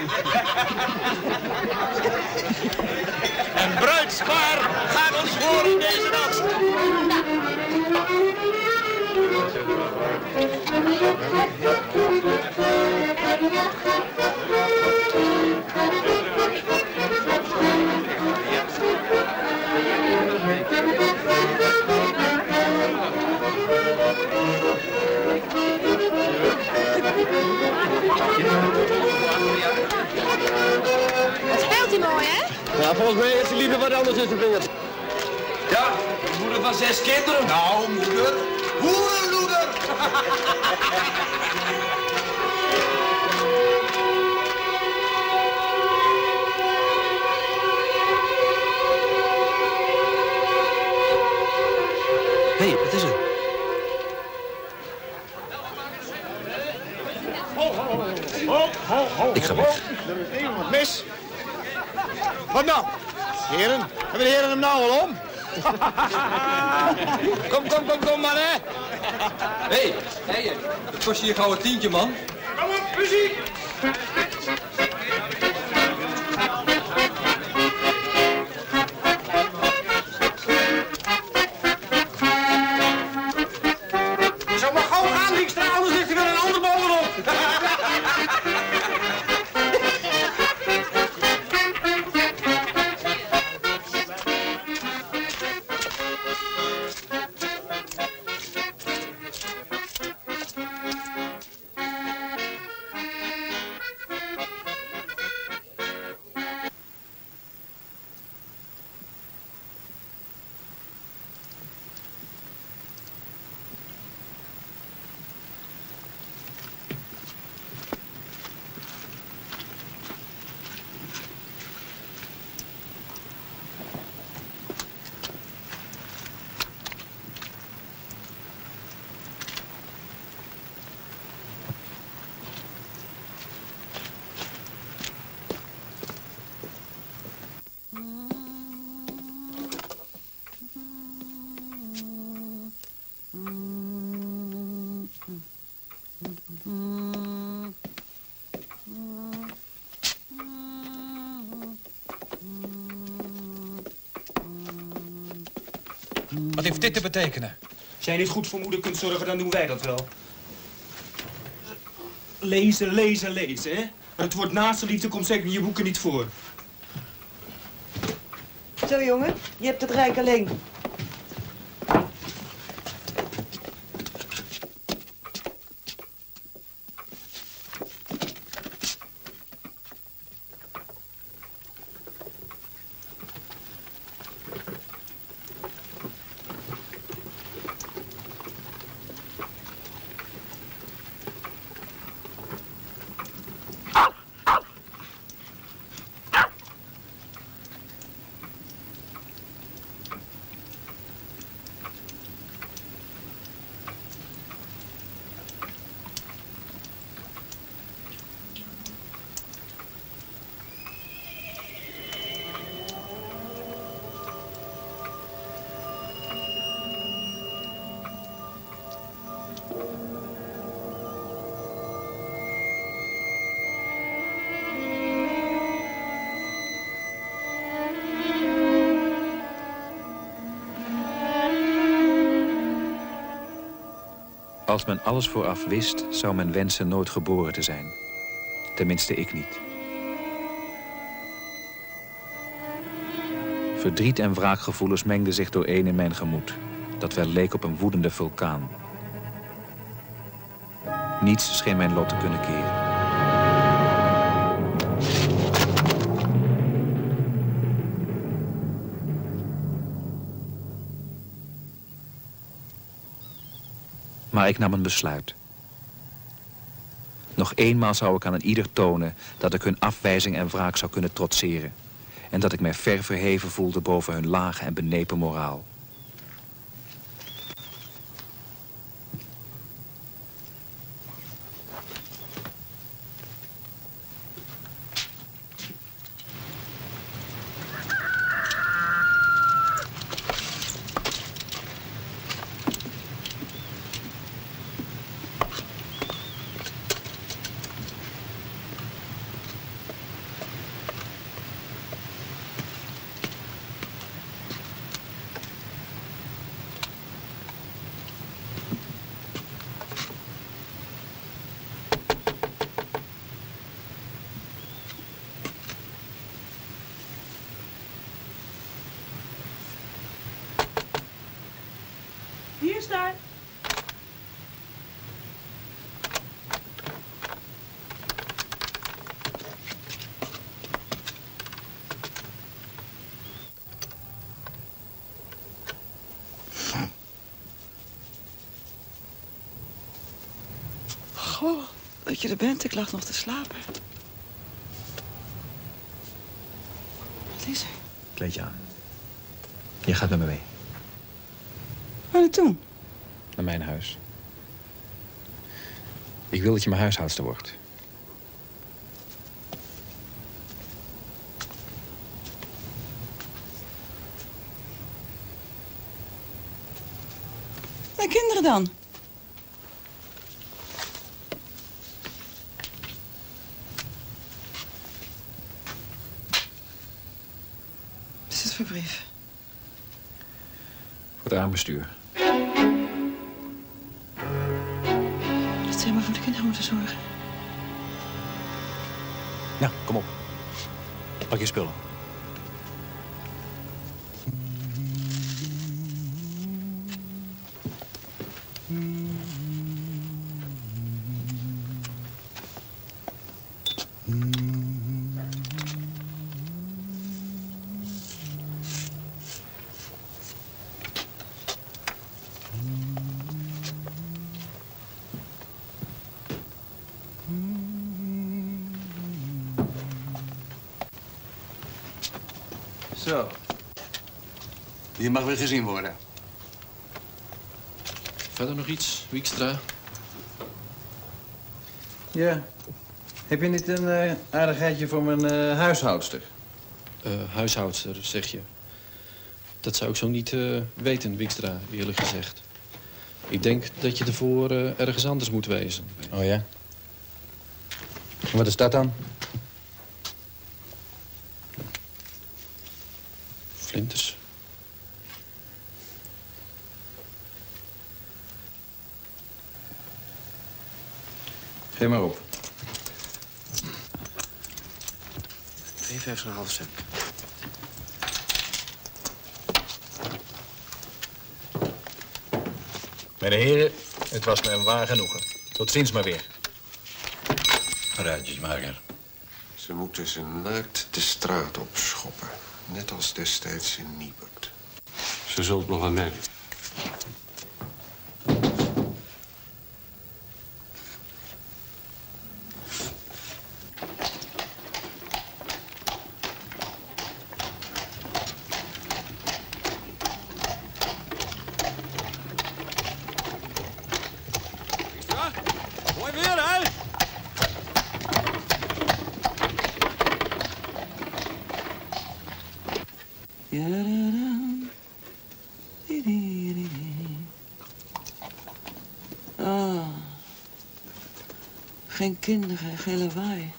En bruidspaar gaat ons voor in deze dans. Wat speelt hij mooi, hè? Ja, volgens mij heeft hij liever wat anders in zijn vingers. Ja, moeder van zes kinderen. Nou, moeder. Hoerenloeder. Hé, hey, wat is er? Ik ga weg. Mis. Wat nou? Heren, hebben de heren hem nou al om? Kom, kom, kom, kom, man, hè? Hé, hey, het kost je hier gauw een tientje, man. Kom op, muziek! Zo maar gauw gaan, Dijkstra, anders ligt er weer een ander bovenop. Wat heeft dit te betekenen? Als jij niet goed voor moeder kunt zorgen, dan doen wij dat wel. Lezen, lezen, lezen, hè? Maar het woord naaste liefde komt zeker in je boeken niet voor. Zo, jongen, je hebt het rijk alleen. Als men alles vooraf wist, zou men wensen nooit geboren te zijn. Tenminste, ik niet. Verdriet en wraakgevoelens mengden zich dooreen in mijn gemoed, dat wel leek op een woedende vulkaan. Niets scheen mijn lot te kunnen keren. Maar ik nam een besluit. Nog eenmaal zou ik aan een ieder tonen dat ik hun afwijzing en wraak zou kunnen trotseren. En dat ik mij ver verheven voelde boven hun lage en benepen moraal. Hier staan. Goh, dat je er bent. Ik lag nog te slapen. Wat is er? Kleed je aan. Je gaat met me mee. Waar naartoe? Naar mijn huis. Ik wil dat je mijn huishoudster wordt. En kinderen dan? Wat is het voor brief? Voor het aanbestuur. Dat zij maar voor de kinderen moeten zorgen. Nou, kom op. Pak je spullen. Zo. Je mag weer gezien worden. Verder nog iets, Wiekstra? Ja. Heb je niet een uh, aardigheidje voor mijn uh, huishoudster? Uh, huishoudster, zeg je. Dat zou ik zo niet uh, weten, Wiekstra, eerlijk gezegd. Ik denk dat je ervoor uh, ergens anders moet wezen. Oh ja? En wat is dat dan? Flinters. Geef maar op. drieënvijftig komma vijf cent. Mijn heren, het was me een waar genoegen. Tot ziens maar weer. Ruitjesmaker. Ze moeten ze naakt de straat opschoppen. Net als destijds in Niebert. Ze zult nog wel merken. Mooi weer, hè? Ah, geen kinderen, geen lawaai.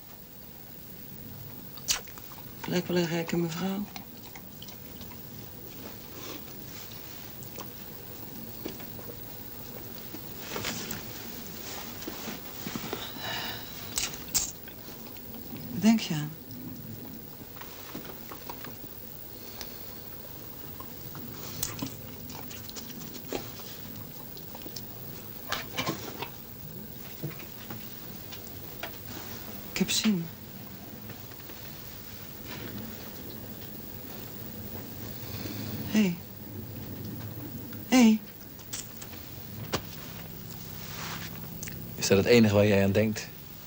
Lijkt wel een rijke mevrouw. Wat denk je aan? Ik heb zin. Hé. Hey. Hé. Hey. Is dat het enige waar jij aan denkt?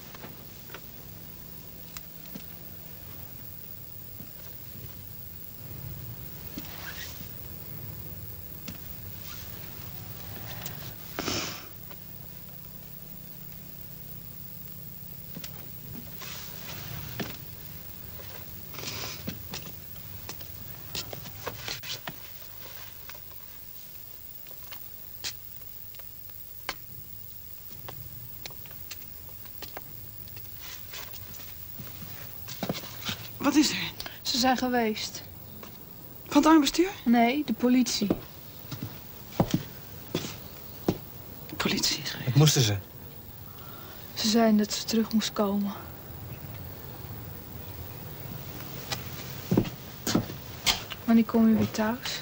Wat is er? Ze zijn geweest. Van het armbestuur? Nee, de politie. De politie is geweest. Wat moesten ze? Ze zeiden dat ze terug moest komen. Wanneer kom je weer thuis?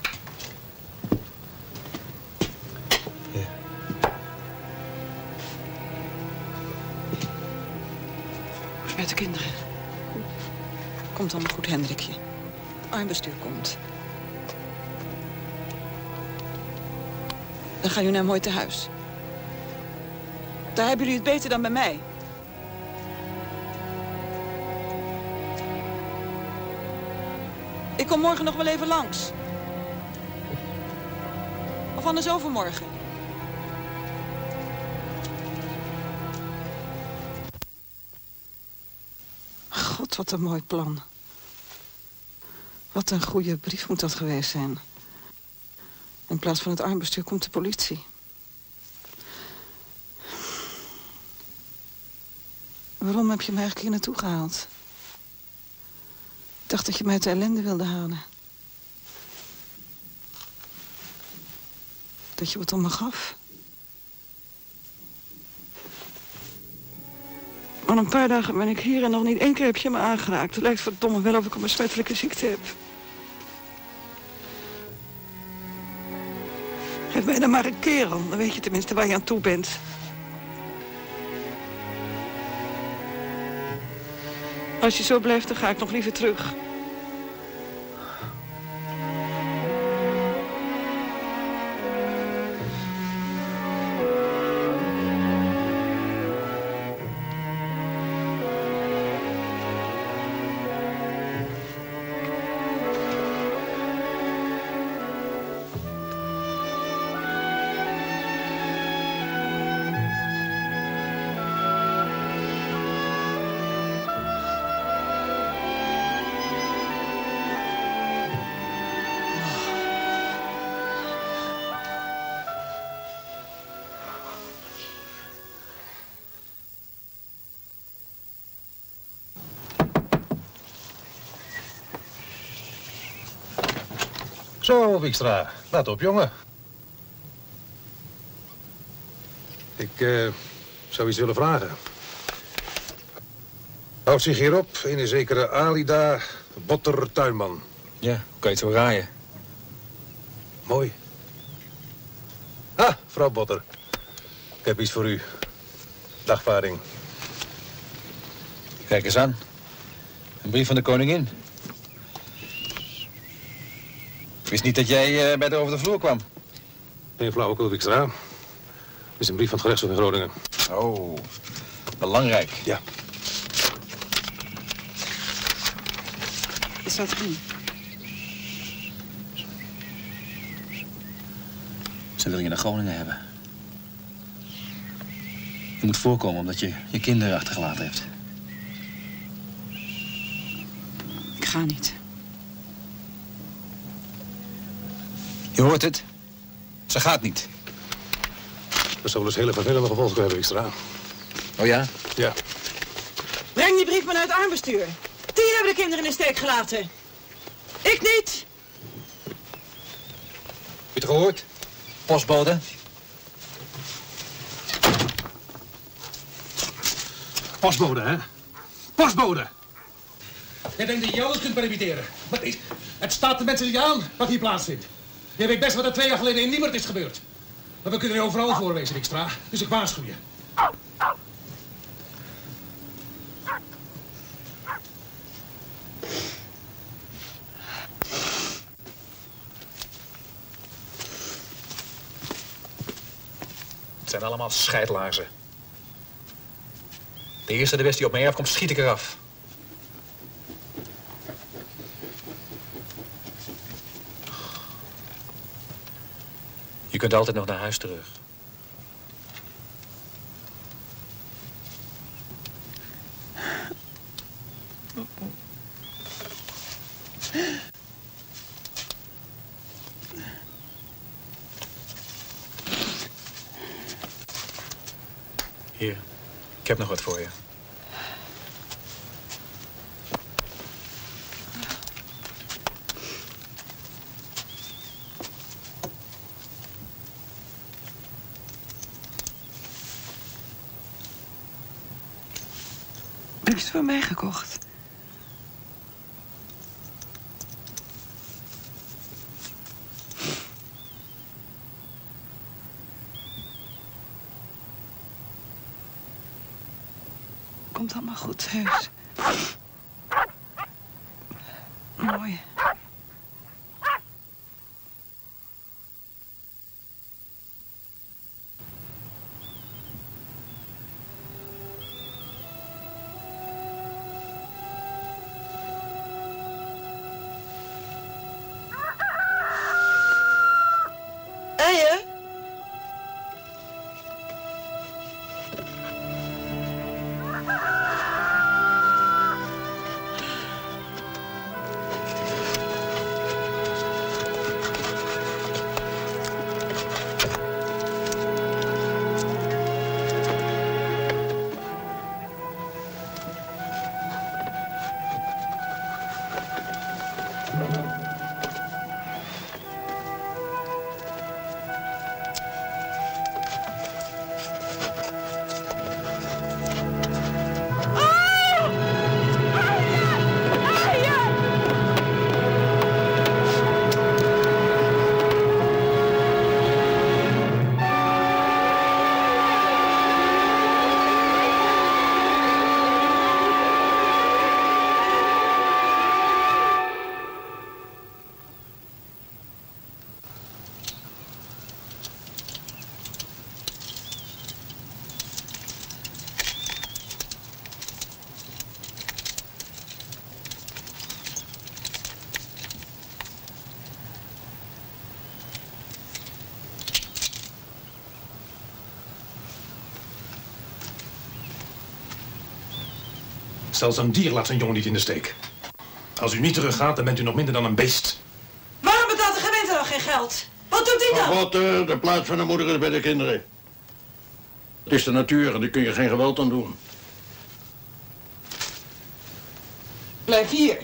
Hoe is het met de kinderen? Komt allemaal goed, Hendrikje. Armbestuur komt. Dan gaan jullie naar mooi te huis. Daar hebben jullie het beter dan bij mij. Ik kom morgen nog wel even langs. Of anders overmorgen. God, wat een mooi plan. Wat een goede brief moet dat geweest zijn. In plaats van het armbestuur komt de politie. Waarom heb je me eigenlijk hier naartoe gehaald? Ik dacht dat je mij uit de ellende wilde halen. Dat je wat om me gaf. Al een paar dagen ben ik hier en nog niet één keer heb je me aangeraakt. Het lijkt verdomme wel of ik een besmettelijke ziekte heb. Geef mij dan maar een kerel, dan weet je tenminste waar je aan toe bent. Als je zo blijft, dan ga ik nog liever terug. Zo, Wikstra. Laat op, jongen. Ik uh, zou iets willen vragen. Houdt zich hierop een zekere Alida Botter Tuinman. Ja, hoe kan je het zo raaien? Mooi. Ah, vrouw Botter. Ik heb iets voor u. Dagvaarding. Kijk eens aan. Een brief van de koningin. Ik wist niet dat jij uh, bij haar over de vloer kwam. Geen flauwekul, Wikstra. Het is een brief van het gerechtshof in Groningen. Oh, belangrijk. Ja. Is dat goed? Ze wil je naar Groningen hebben. Je moet voorkomen omdat je je kinderen achtergelaten hebt. Ik ga niet. Je hoort het. Ze gaat niet. Dat zou wel eens hele vervelende gevolgen hebben, Wikstra. Oh ja? Ja. Breng die brief maar naar het armbestuur. Die hebben de kinderen in de steek gelaten. Ik niet. Heb je het gehoord? Postbode. Postbode, hè? Postbode! Jij denkt dat je alles kunt permitteren. Maar het, het staat de mensen niet aan wat hier plaatsvindt. Je weet best wat er twee jaar geleden in Niemert is gebeurd. Maar we kunnen je overal voorwezen, Wikstra. Dus ik waarschuw je. Het zijn allemaal scheidlaarzen. De eerste de beste die op mij afkomt, schiet ik eraf. Je kunt altijd nog naar huis terug. Hier, ik heb nog wat voor je. Heb je het voor mij gekocht? Komt allemaal goed, heus. Mooi. Eieren? Zelfs een dier laat zijn jongen niet in de steek. Als u niet teruggaat, dan bent u nog minder dan een beest. Waarom betaalt de gemeente dan geen geld? Wat doet die dan? Wat, uh, de plaats van de moeder is bij de kinderen. Het is de natuur en daar kun je geen geweld aan doen. Blijf hier.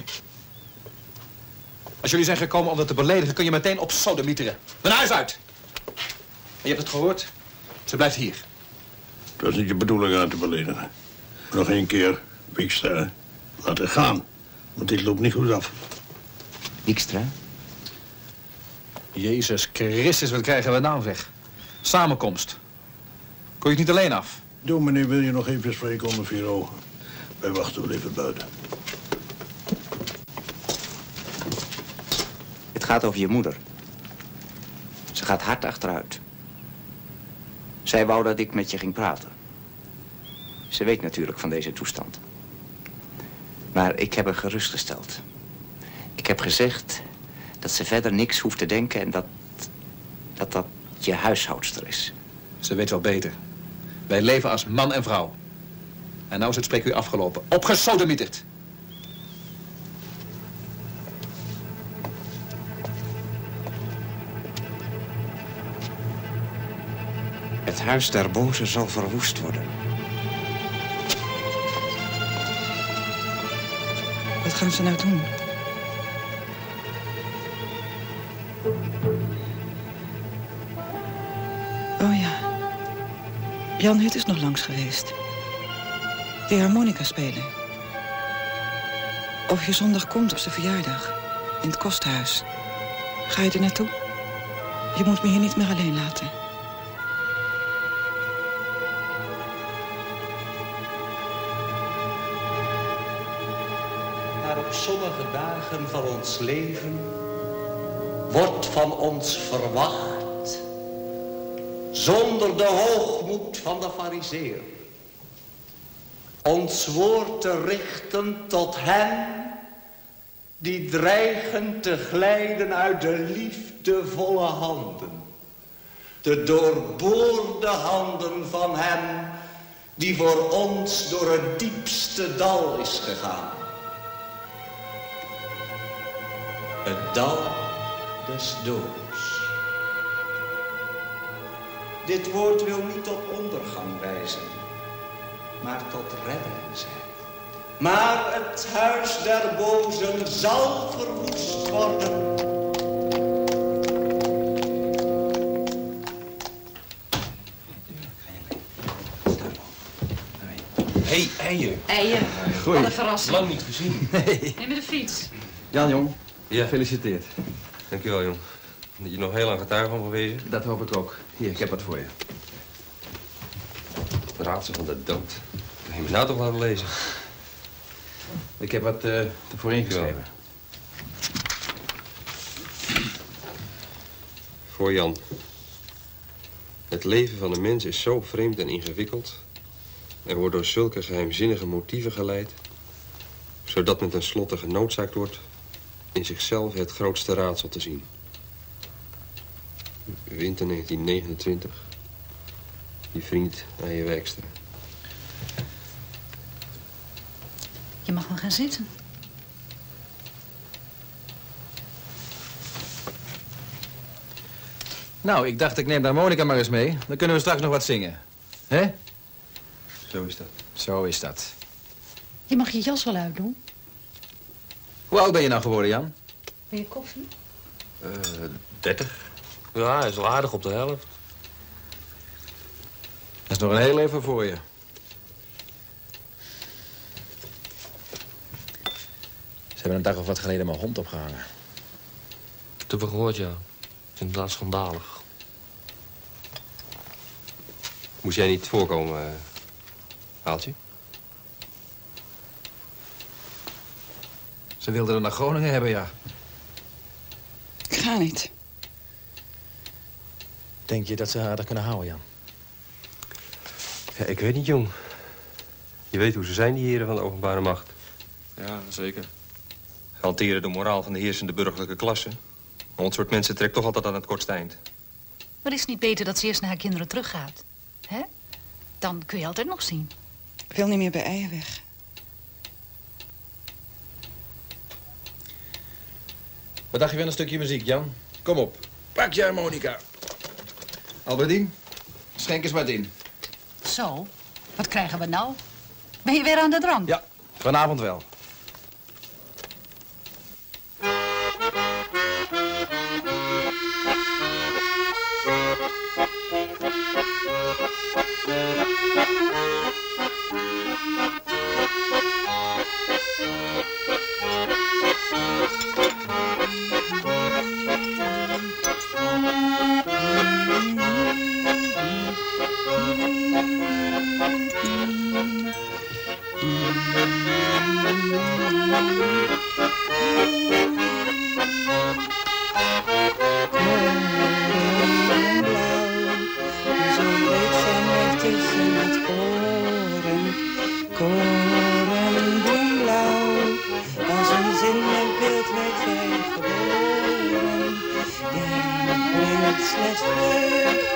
Als jullie zijn gekomen om dat te beledigen, kun je meteen op sodemieteren. Mijn huis uit! En je hebt het gehoord? Ze blijft hier. Het was niet je bedoeling aan te beledigen. Nog één keer Wikstra, laat het gaan. Want dit loopt niet goed af. Wikstra? Jezus Christus, wat krijgen we nou, zeg? Samenkomst. Kon je het niet alleen af? Dominee, wil je nog even spreken onder vier ogen? Wij wachten wel even buiten. Het gaat over je moeder. Ze gaat hard achteruit. Zij wou dat ik met je ging praten. Ze weet natuurlijk van deze toestand. Maar ik heb haar gerustgesteld. Ik heb gezegd dat ze verder niks hoeft te denken en dat dat, dat je huishoudster is. Ze weet wel beter. Wij leven als man en vrouw. En nou is het spreekuur afgelopen. Opgesodemieterd. Het huis der bozen zal verwoest worden. Wat gaan ze nou doen? Oh ja. Jan Hut is nog langs geweest. Die harmonica spelen. Of je zondag komt op zijn verjaardag. In het kosthuis. Ga je er naartoe? Je moet me hier niet meer alleen laten. Maar op sommige dagen van ons leven wordt van ons verwacht, zonder de hoogmoed van de farizeeër, ons woord te richten tot hen die dreigen te glijden uit de liefdevolle handen, de doorboorde handen van hem die voor ons door het diepste dal is gegaan. Het dal des doods. Dit woord wil niet tot ondergang wijzen, maar tot redding zijn. Maar het huis der bozen zal verwoest worden. Hé, hey, eieren. Eieren. Goeie. Wat een verrassing. Lang niet gezien. Nee. Neem de fiets. Jan, jong. Ja. Gefeliciteerd. Dankjewel, jong. Dat je nog heel lang getuige van geweest. Dat hoop ik ook. Hier, ik heb wat voor je. Het raadsel van de dood. Kan je me nou toch laten lezen? Ik heb wat uh, ervoor ingeschreven. Voor Jan. Het leven van een mens is zo vreemd en ingewikkeld en wordt door zulke geheimzinnige motieven geleid, zodat men tenslotte genoodzaakt wordt in zichzelf het grootste raadsel te zien. Winter negentien negenentwintig. Je vriend aan je werkster. Je mag wel gaan zitten. Nou, ik dacht ik neem de harmonica maar eens mee. Dan kunnen we straks nog wat zingen. Hè? Zo is dat. Zo is dat. Je mag je jas wel uitdoen. Hoe oud ben je nou geworden, Jan? Wil je koffie? Uh, dertig. Ja, hij is al aardig op de helft. Dat is nog een heel leven voor je. Ze hebben een dag of wat geleden mijn hond opgehangen. Dat heb ik gehoord, ja. Het is inderdaad schandalig. Moest jij niet voorkomen, uh, Aaltje? Ze wilden er naar Groningen hebben, ja. Ik ga niet. Denk je dat ze haar er kunnen houden, Jan? Ja, ik weet niet, jong. Je weet hoe ze zijn, die heren van de openbare macht. Ja, zeker. Ze hanteren de moraal van de heersende burgerlijke klasse. Maar ons soort mensen trekt toch altijd aan het kortste eind. Maar is het niet beter dat ze eerst naar haar kinderen teruggaat? Hè? Dan kun je altijd nog zien. Ik wil niet meer bij Eijenweg. Wat dacht je van een stukje muziek, Jan? Kom op, pak je harmonica. Albertien, schenk eens wat in. Zo, wat krijgen we nou? Ben je weer aan de drank? Ja, vanavond wel.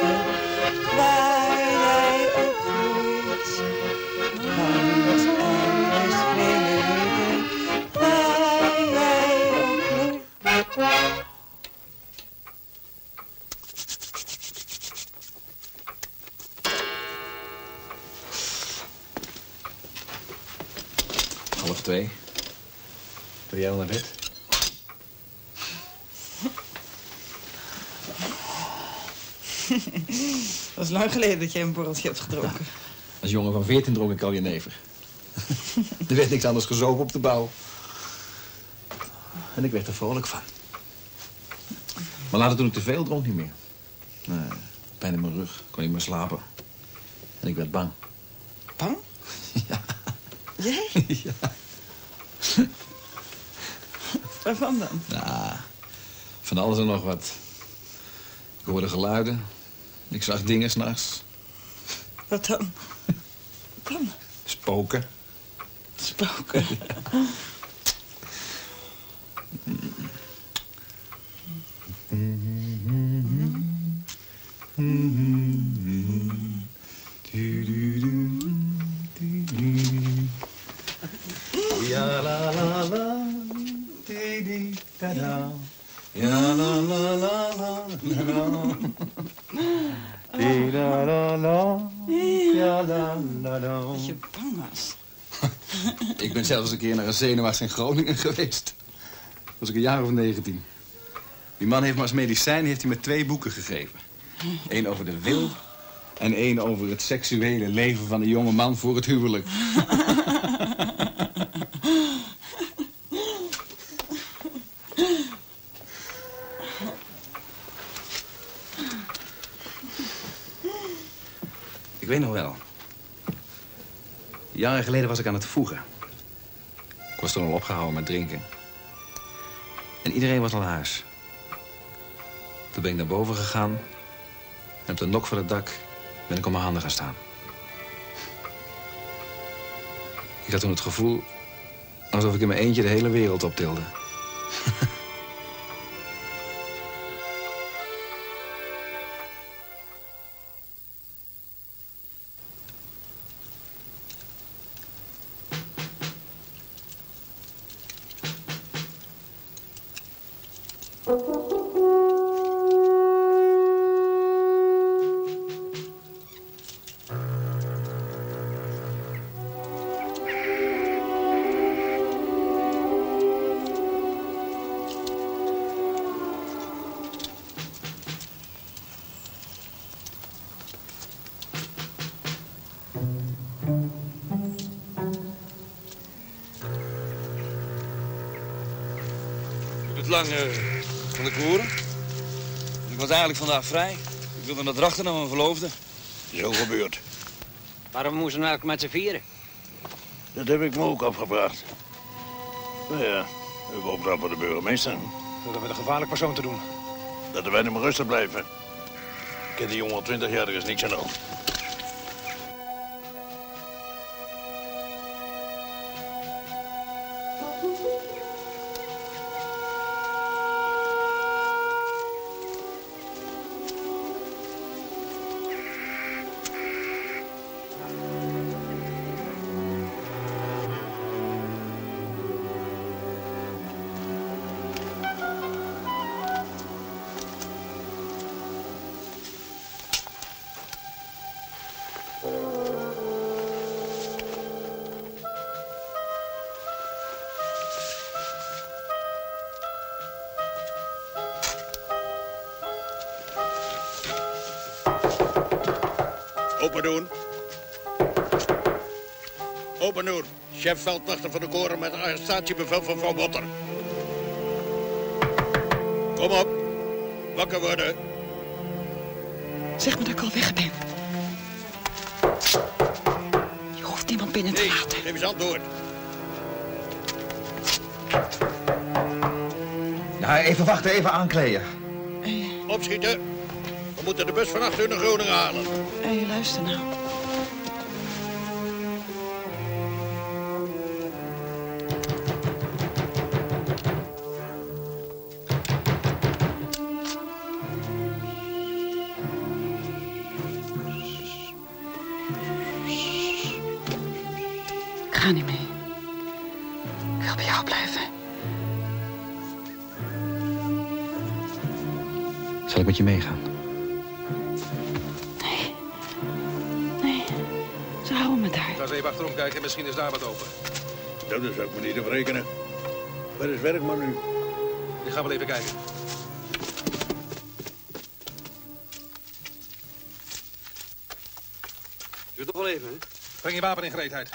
leven, waar jij ook groeit. Want er is vrede, waar jij ook groeit. Half twee. Wil jij al naar bed? Dat is lang geleden dat jij een borreltje hebt gedronken. Als jongen van veertien dronk ik al jenever. Er werd niks anders gezopen op de bouw. En ik werd er vrolijk van. Maar later toen ik te veel dronk niet meer. Nee, pijn in mijn rug, kon niet meer slapen. En ik werd bang. Bang? Ja. Jij? Ja. Waarvan dan? Nou, van alles en nog wat. Ik hoorde geluiden. Ik zag dingen s'nachts. Wat dan? Wat dan? Spoken. Spoken? Ja la la la, di di da da. Ja la la la la, la. Di da la la, ja la la la. Dat je bang was. Ik ben zelfs een keer naar een zenuwarts in Groningen geweest. Dat was ik een jaar of negentien. Die man heeft me als medicijn heeft hij me twee boeken gegeven. Eén over de wil en één over het seksuele leven van een jonge man voor het huwelijk. Ik weet nog wel. Jaren geleden was ik aan het voegen. Ik was toen al opgehouden met drinken. En iedereen was al naar huis. Toen ben ik naar boven gegaan. En op de nok van het dak ben ik op mijn handen gaan staan. Ik had toen het gevoel alsof ik in mijn eentje de hele wereld optilde. Lang uh, van de koren. Ik was eigenlijk vandaag vrij. Ik wilde naar Drachten naar mijn verloofde. Zo gebeurd. Waarom moesten we nou met z'n vieren? Dat heb ik me ook afgevraagd. Nou ja, ik hoop dat voor de burgemeester. Dat hebben we een gevaarlijk persoon te doen. Dat wij niet meer rustig blijven. Ik ken die jongen al twintig jaar, er is niks aan de hand. Open doen. Open doen. Chef veldwachter van de koren met een arrestatiebevel van Van Botter. Kom op. Wakker worden. Zeg me dat ik al weg ben. Je hoeft niemand binnen te nee, laten. Geef eens antwoord. Ja, even wachten, even aankleden. Opschieten. We moeten de bus van acht uur naar Groningen halen. Hé, hey, luister nou. ga niet mee. Ik wil bij jou blijven. Zal ik met je meegaan? Nee. Nee. Ze houden me daar. Ik ga eens even achterom kijken, misschien is daar wat open. Dat zou ik me niet op rekenen. Waar is Werkman nu? Ik ga wel even kijken. Duurt nog wel even, hè? Breng je wapen in gereedheid.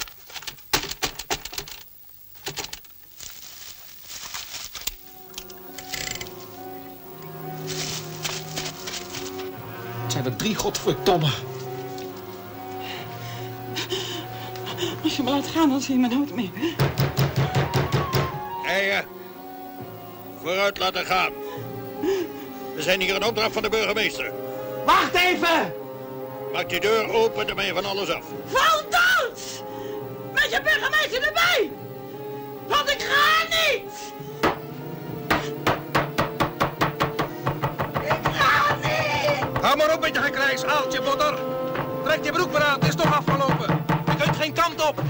Het zijn er drie, godverdomme. Als je me laat gaan, dan zie je me nooit meer. Eigen, vooruit laten gaan. We zijn hier in opdracht van de burgemeester. Wacht even! Maak die deur open, dan ben je van alles af. Val dood! Met je burgemeester erbij! Want ik ga niet! Ik ga niet! Hou maar op met je gekrijs, aaltje botter. Trek je broek maar aan, het is toch afgelopen. Je kunt geen kant op.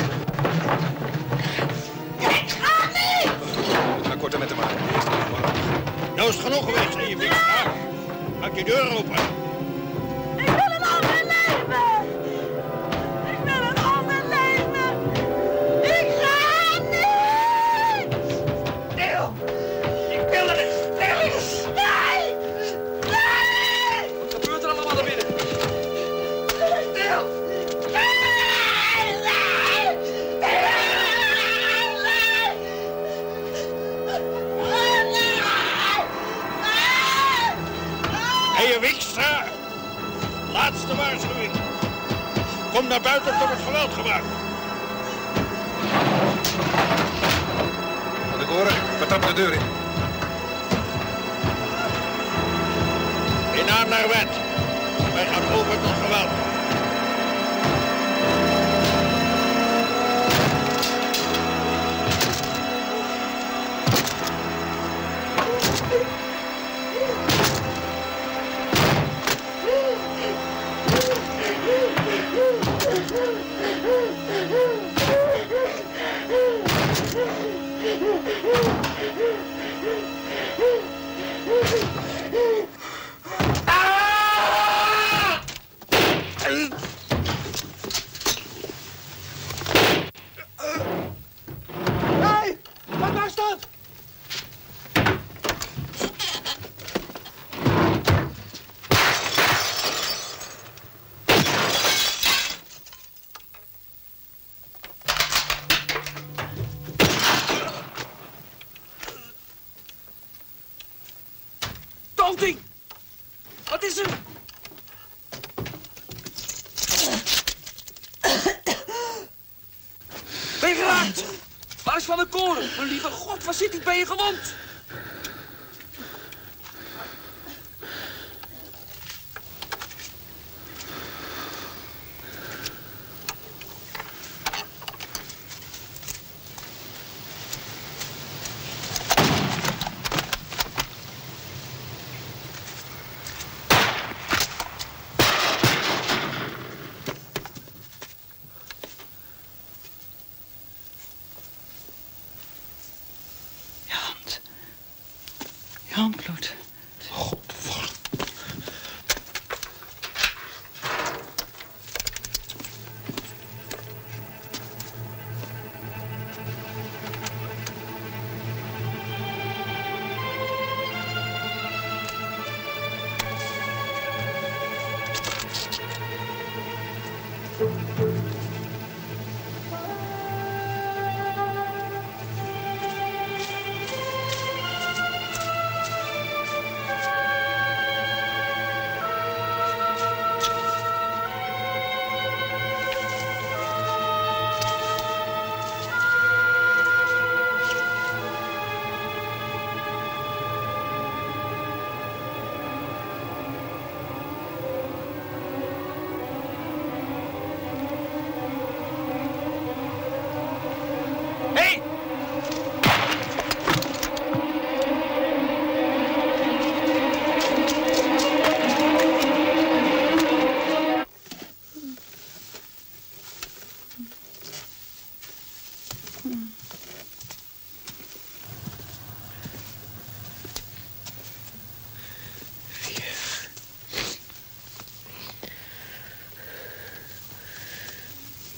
Ik ga niet! Ik ga korter met hem maken. Nou is het genoeg geweest, hè, je vies. Maak die deur open. Ik wil een ander leven! Ik wil een ander leven! Ik ga niet! Stil! Ik wil er niet! Stil! Nee! Nee! Wat gebeurt er allemaal naar binnen? Stil! Nee! Nee! Hé, je Wikstra! Laatste waarschuwing. Kom naar buiten of er wordt geweld gebruikt. Wat ik hoor, we trappen de deur in. In naam naar wet. Wij gaan over tot geweld. Hey! Wat was dat? Tonting! Wat is er? Ben je geraakt? Waar is Van der Koren? Mijn lieve god, waar zit hij? Ben je gewond? Handbloed.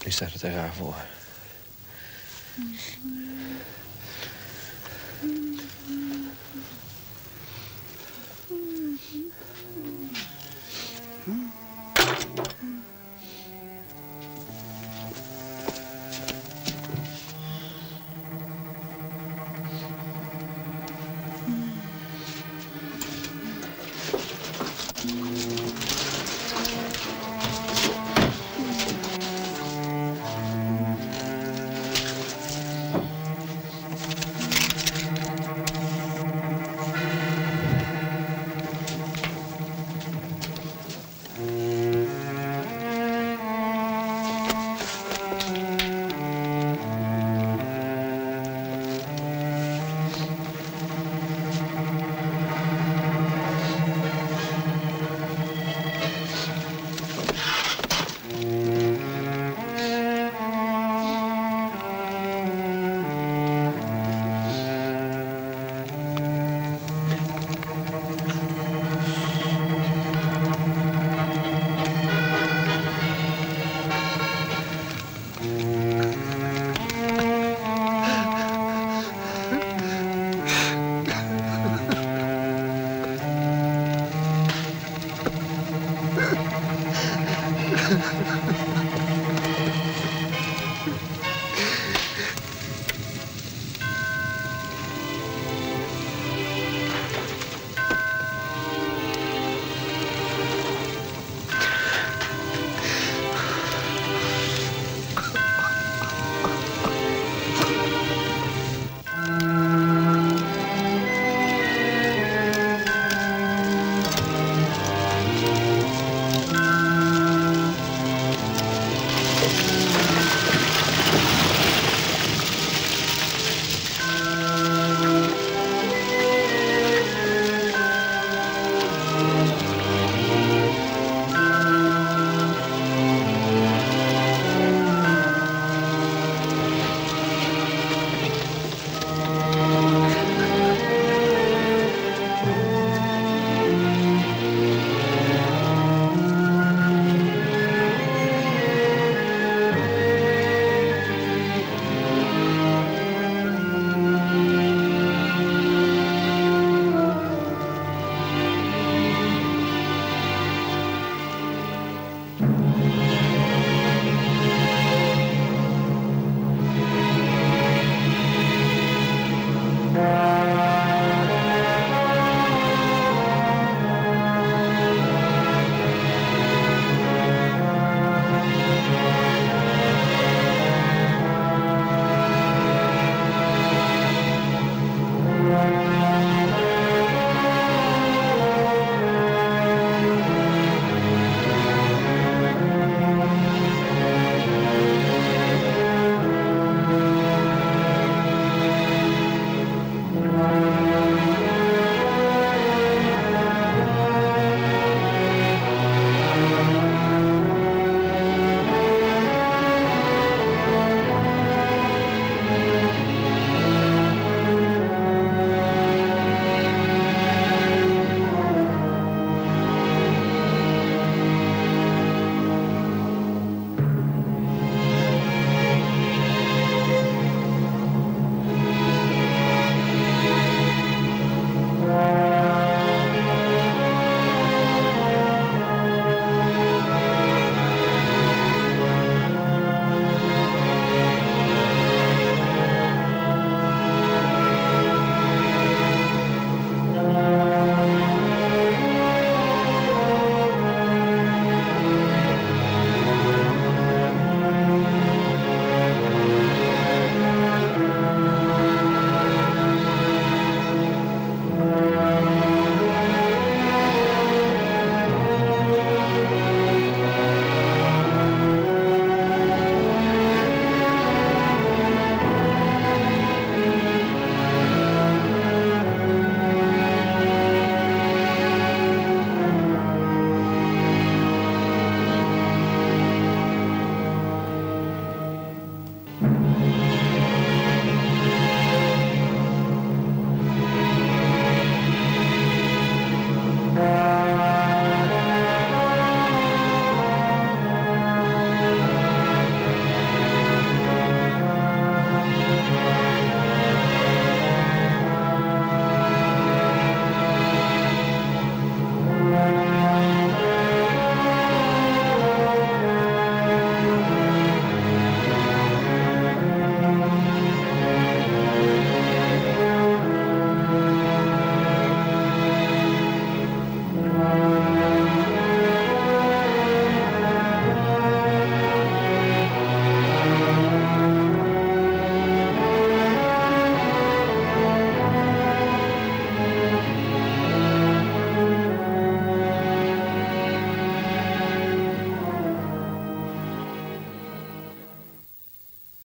Nu staat het er raar voor. Ha ha ha.